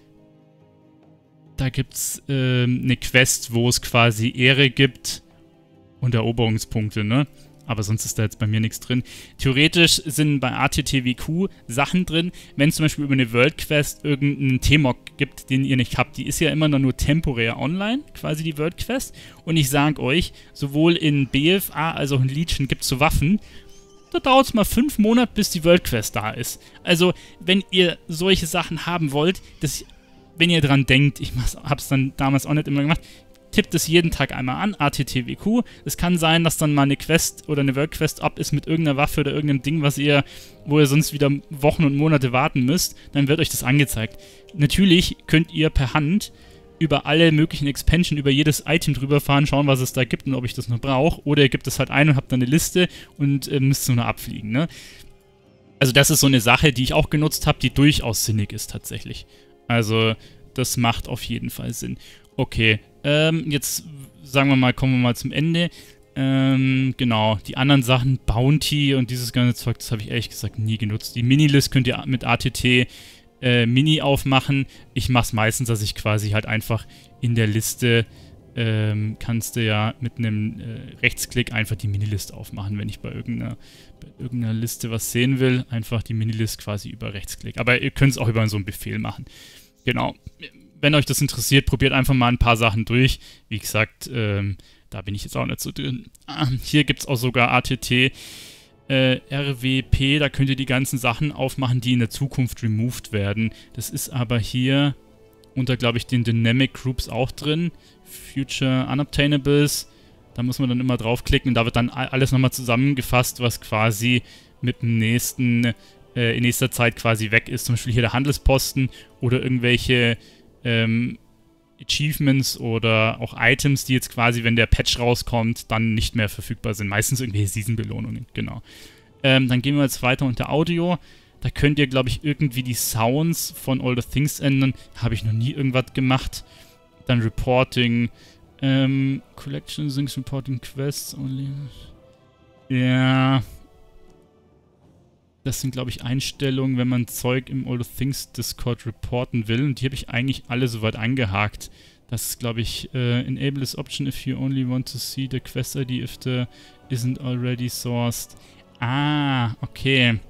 da gibt es eine Quest, wo es quasi Ehre gibt und Eroberungspunkte, ne? Aber sonst ist da jetzt bei mir nichts drin. Theoretisch sind bei ATT-WQ Sachen drin, wenn es zum Beispiel über eine World Quest irgendeinen T-Mog gibt, den ihr nicht habt. Die ist ja immer nur temporär online, quasi die World Quest. Und ich sage euch, sowohl in BFA als auch in Legion gibt es so Waffen, da dauert es mal 5 Monate, bis die World Quest da ist. Also, wenn ihr solche Sachen haben wollt, wenn ihr dran denkt, ich habe es dann damals auch nicht immer gemacht, tippt es jeden Tag einmal an, ATT-WQ. Es kann sein, dass dann mal eine Quest oder eine World Quest ab ist mit irgendeiner Waffe oder irgendeinem Ding, wo ihr sonst wieder Wochen und Monate warten müsst, dann wird euch das angezeigt. Natürlich könnt ihr per Hand über alle möglichen Expansion, über jedes Item drüber fahren, schauen, was es da gibt und ob ich das noch brauche. Oder ihr gebt es halt ein und habt dann eine Liste und müsst so nur abfliegen, ne? Also das ist so eine Sache, die ich auch genutzt habe, die durchaus sinnig ist tatsächlich. Also das macht auf jeden Fall Sinn. Okay, jetzt sagen wir mal, kommen wir mal zum Ende. Genau, die anderen Sachen, Bounty und dieses ganze Zeug, das habe ich ehrlich gesagt nie genutzt. Die Minilist könnt ihr mit ATT Mini aufmachen. Ich mache es meistens, dass ich quasi halt einfach in der Liste kannst du ja mit einem Rechtsklick einfach die Minilist aufmachen, wenn ich bei irgendeiner Liste was sehen will. Einfach die Minilist quasi über Rechtsklick. Aber ihr könnt es auch über so einen Befehl machen. Genau. Wenn euch das interessiert, probiert einfach mal ein paar Sachen durch. Wie gesagt, da bin ich jetzt auch nicht so drin. Hier gibt es auch sogar ATT RWP, da könnt ihr die ganzen Sachen aufmachen, die in der Zukunft removed werden. Das ist aber hier unter, glaube ich, den Dynamic Groups auch drin. Future Unobtainables. Da muss man dann immer draufklicken und da wird dann alles nochmal zusammengefasst, was quasi mit dem nächsten, in nächster Zeit quasi weg ist. Zum Beispiel hier der Handelsposten oder irgendwelche Achievements oder auch Items, die jetzt quasi, wenn der Patch rauskommt, dann nicht mehr verfügbar sind. Meistens irgendwelche Season-Belohnungen, genau. Dann gehen wir jetzt weiter unter Audio. Da könnt ihr, glaube ich, irgendwie die Sounds von All the Things ändern. Habe ich noch nie irgendwas gemacht. Dann Reporting, Collection, Things, Reporting, Quests, only. Ja. Das sind, glaube ich, Einstellungen, wenn man Zeug im All the Things Discord reporten will. Und die habe ich eigentlich alle soweit angehakt. Das ist, glaube ich, Enable this option if you only want to see the Quest ID if the isn't already sourced. Ah, okay.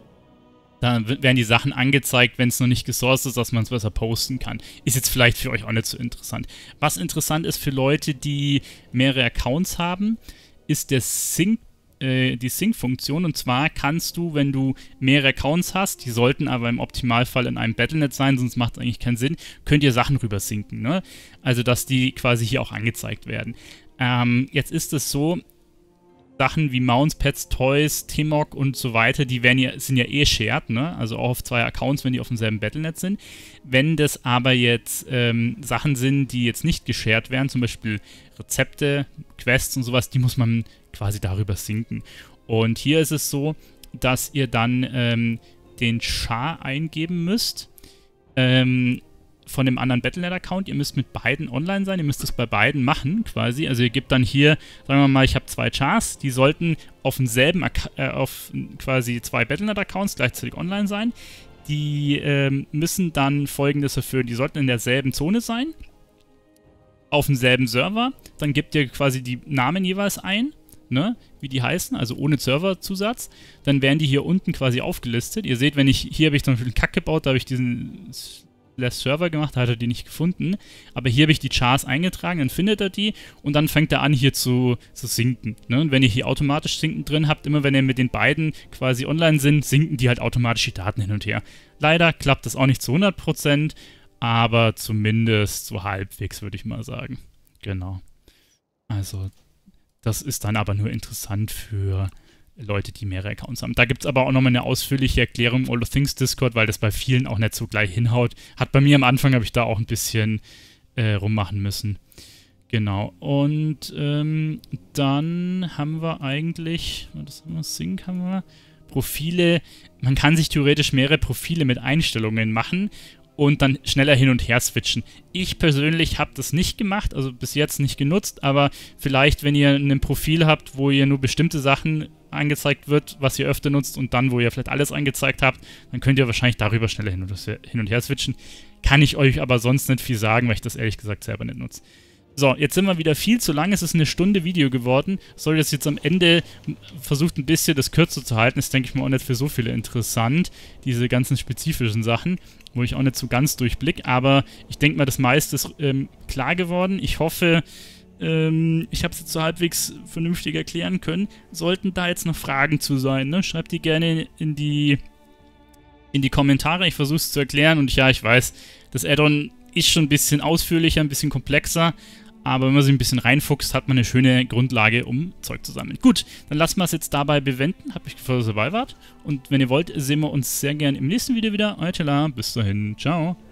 Da werden die Sachen angezeigt, wenn es noch nicht gesourced ist, dass man es besser posten kann. Ist jetzt vielleicht für euch auch nicht so interessant. Was interessant ist für Leute, die mehrere Accounts haben, ist der die Sync-Funktion. Und zwar kannst du, wenn du mehrere Accounts hast, die sollten aber im Optimalfall in einem Battlenet sein, sonst macht es eigentlich keinen Sinn, könnt ihr Sachen rüber synken, ne? Also, dass die quasi hier auch angezeigt werden. Jetzt ist es so, Sachen wie Mounts, Pets, Toys, T-Mog und so weiter, die sind ja eh shared, ne? Also auch auf 2 Accounts, wenn die auf demselben Battlenet sind. Wenn das aber jetzt Sachen sind, die jetzt nicht geshared werden, zum Beispiel Rezepte, Quests und sowas, die muss man quasi darüber synken. Und hier ist es so, dass ihr dann den Char eingeben müsst. Von dem anderen Battlenet-Account. Ihr müsst mit beiden online sein, ihr müsst es bei beiden machen, quasi. Also ihr gebt dann hier, sagen wir mal, ich habe 2 Chars, die sollten auf demselben, auf quasi 2 Battlenet-Accounts gleichzeitig online sein. Die müssen dann Folgendes erfüllen. Die sollten in derselben Zone sein, auf demselben Server. Dann gebt ihr quasi die Namen jeweils ein, ne, wie die heißen, also ohne Serverzusatz. Dann werden die hier unten quasi aufgelistet. Ihr seht, hier habe ich zum Beispiel einen Kack gebaut, da habe ich diesen Server gemacht, da hat er die nicht gefunden. Aber hier habe ich die Chars eingetragen, dann findet er die und dann fängt er an hier zu sinken. Ne? Und wenn ihr hier automatisch Sinken drin habt, immer wenn ihr mit den beiden quasi online sind, sinken die halt automatisch die Daten hin und her. Leider klappt das auch nicht zu 100%, aber zumindest so halbwegs, würde ich mal sagen. Genau. Also, das ist dann aber nur interessant für Leute, die mehrere Accounts haben. Da gibt es aber auch nochmal eine ausführliche Erklärung im All the Things Discord, weil das bei vielen auch nicht so gleich hinhaut. Hat bei mir am Anfang, habe ich da auch ein bisschen rummachen müssen. Genau. Und dann haben wir eigentlich, was haben wir, Sync haben wir, Profile. Man kann sich theoretisch mehrere Profile mit Einstellungen machen und dann schneller hin und her switchen. Ich persönlich habe das nicht gemacht, also bis jetzt nicht genutzt, aber vielleicht, wenn ihr ein Profil habt, wo ihr nur bestimmte Sachen angezeigt wird, was ihr öfter nutzt und dann, wo ihr vielleicht alles angezeigt habt, dann könnt ihr wahrscheinlich darüber schneller hin und her switchen. Kann ich euch aber sonst nicht viel sagen, weil ich das ehrlich gesagt selber nicht nutze. So, jetzt sind wir wieder viel zu lang. Es ist eine Stunde Video geworden. Soll das jetzt am Ende versucht ein bisschen das kürzer zu halten. Ist, denke ich mal, auch nicht für so viele interessant. Diese ganzen spezifischen Sachen, wo ich auch nicht so ganz durchblick. Aber ich denke mal, das meiste ist klar geworden. Ich hoffe, ich habe es jetzt so halbwegs vernünftig erklären können. Sollten da jetzt noch Fragen zu sein, ne? Schreibt die gerne in die Kommentare. Ich versuche es zu erklären. Und ja, ich weiß, das Add-on ist schon ein bisschen ausführlicher, ein bisschen komplexer. Aber wenn man sich ein bisschen reinfuchst, hat man eine schöne Grundlage, um Zeug zu sammeln. Gut, dann lassen wir es jetzt dabei bewenden. Hab mich gefreut, dass ihr dabei wart. Und wenn ihr wollt, sehen wir uns sehr gerne im nächsten Video wieder. Euer Tela, bis dahin, ciao.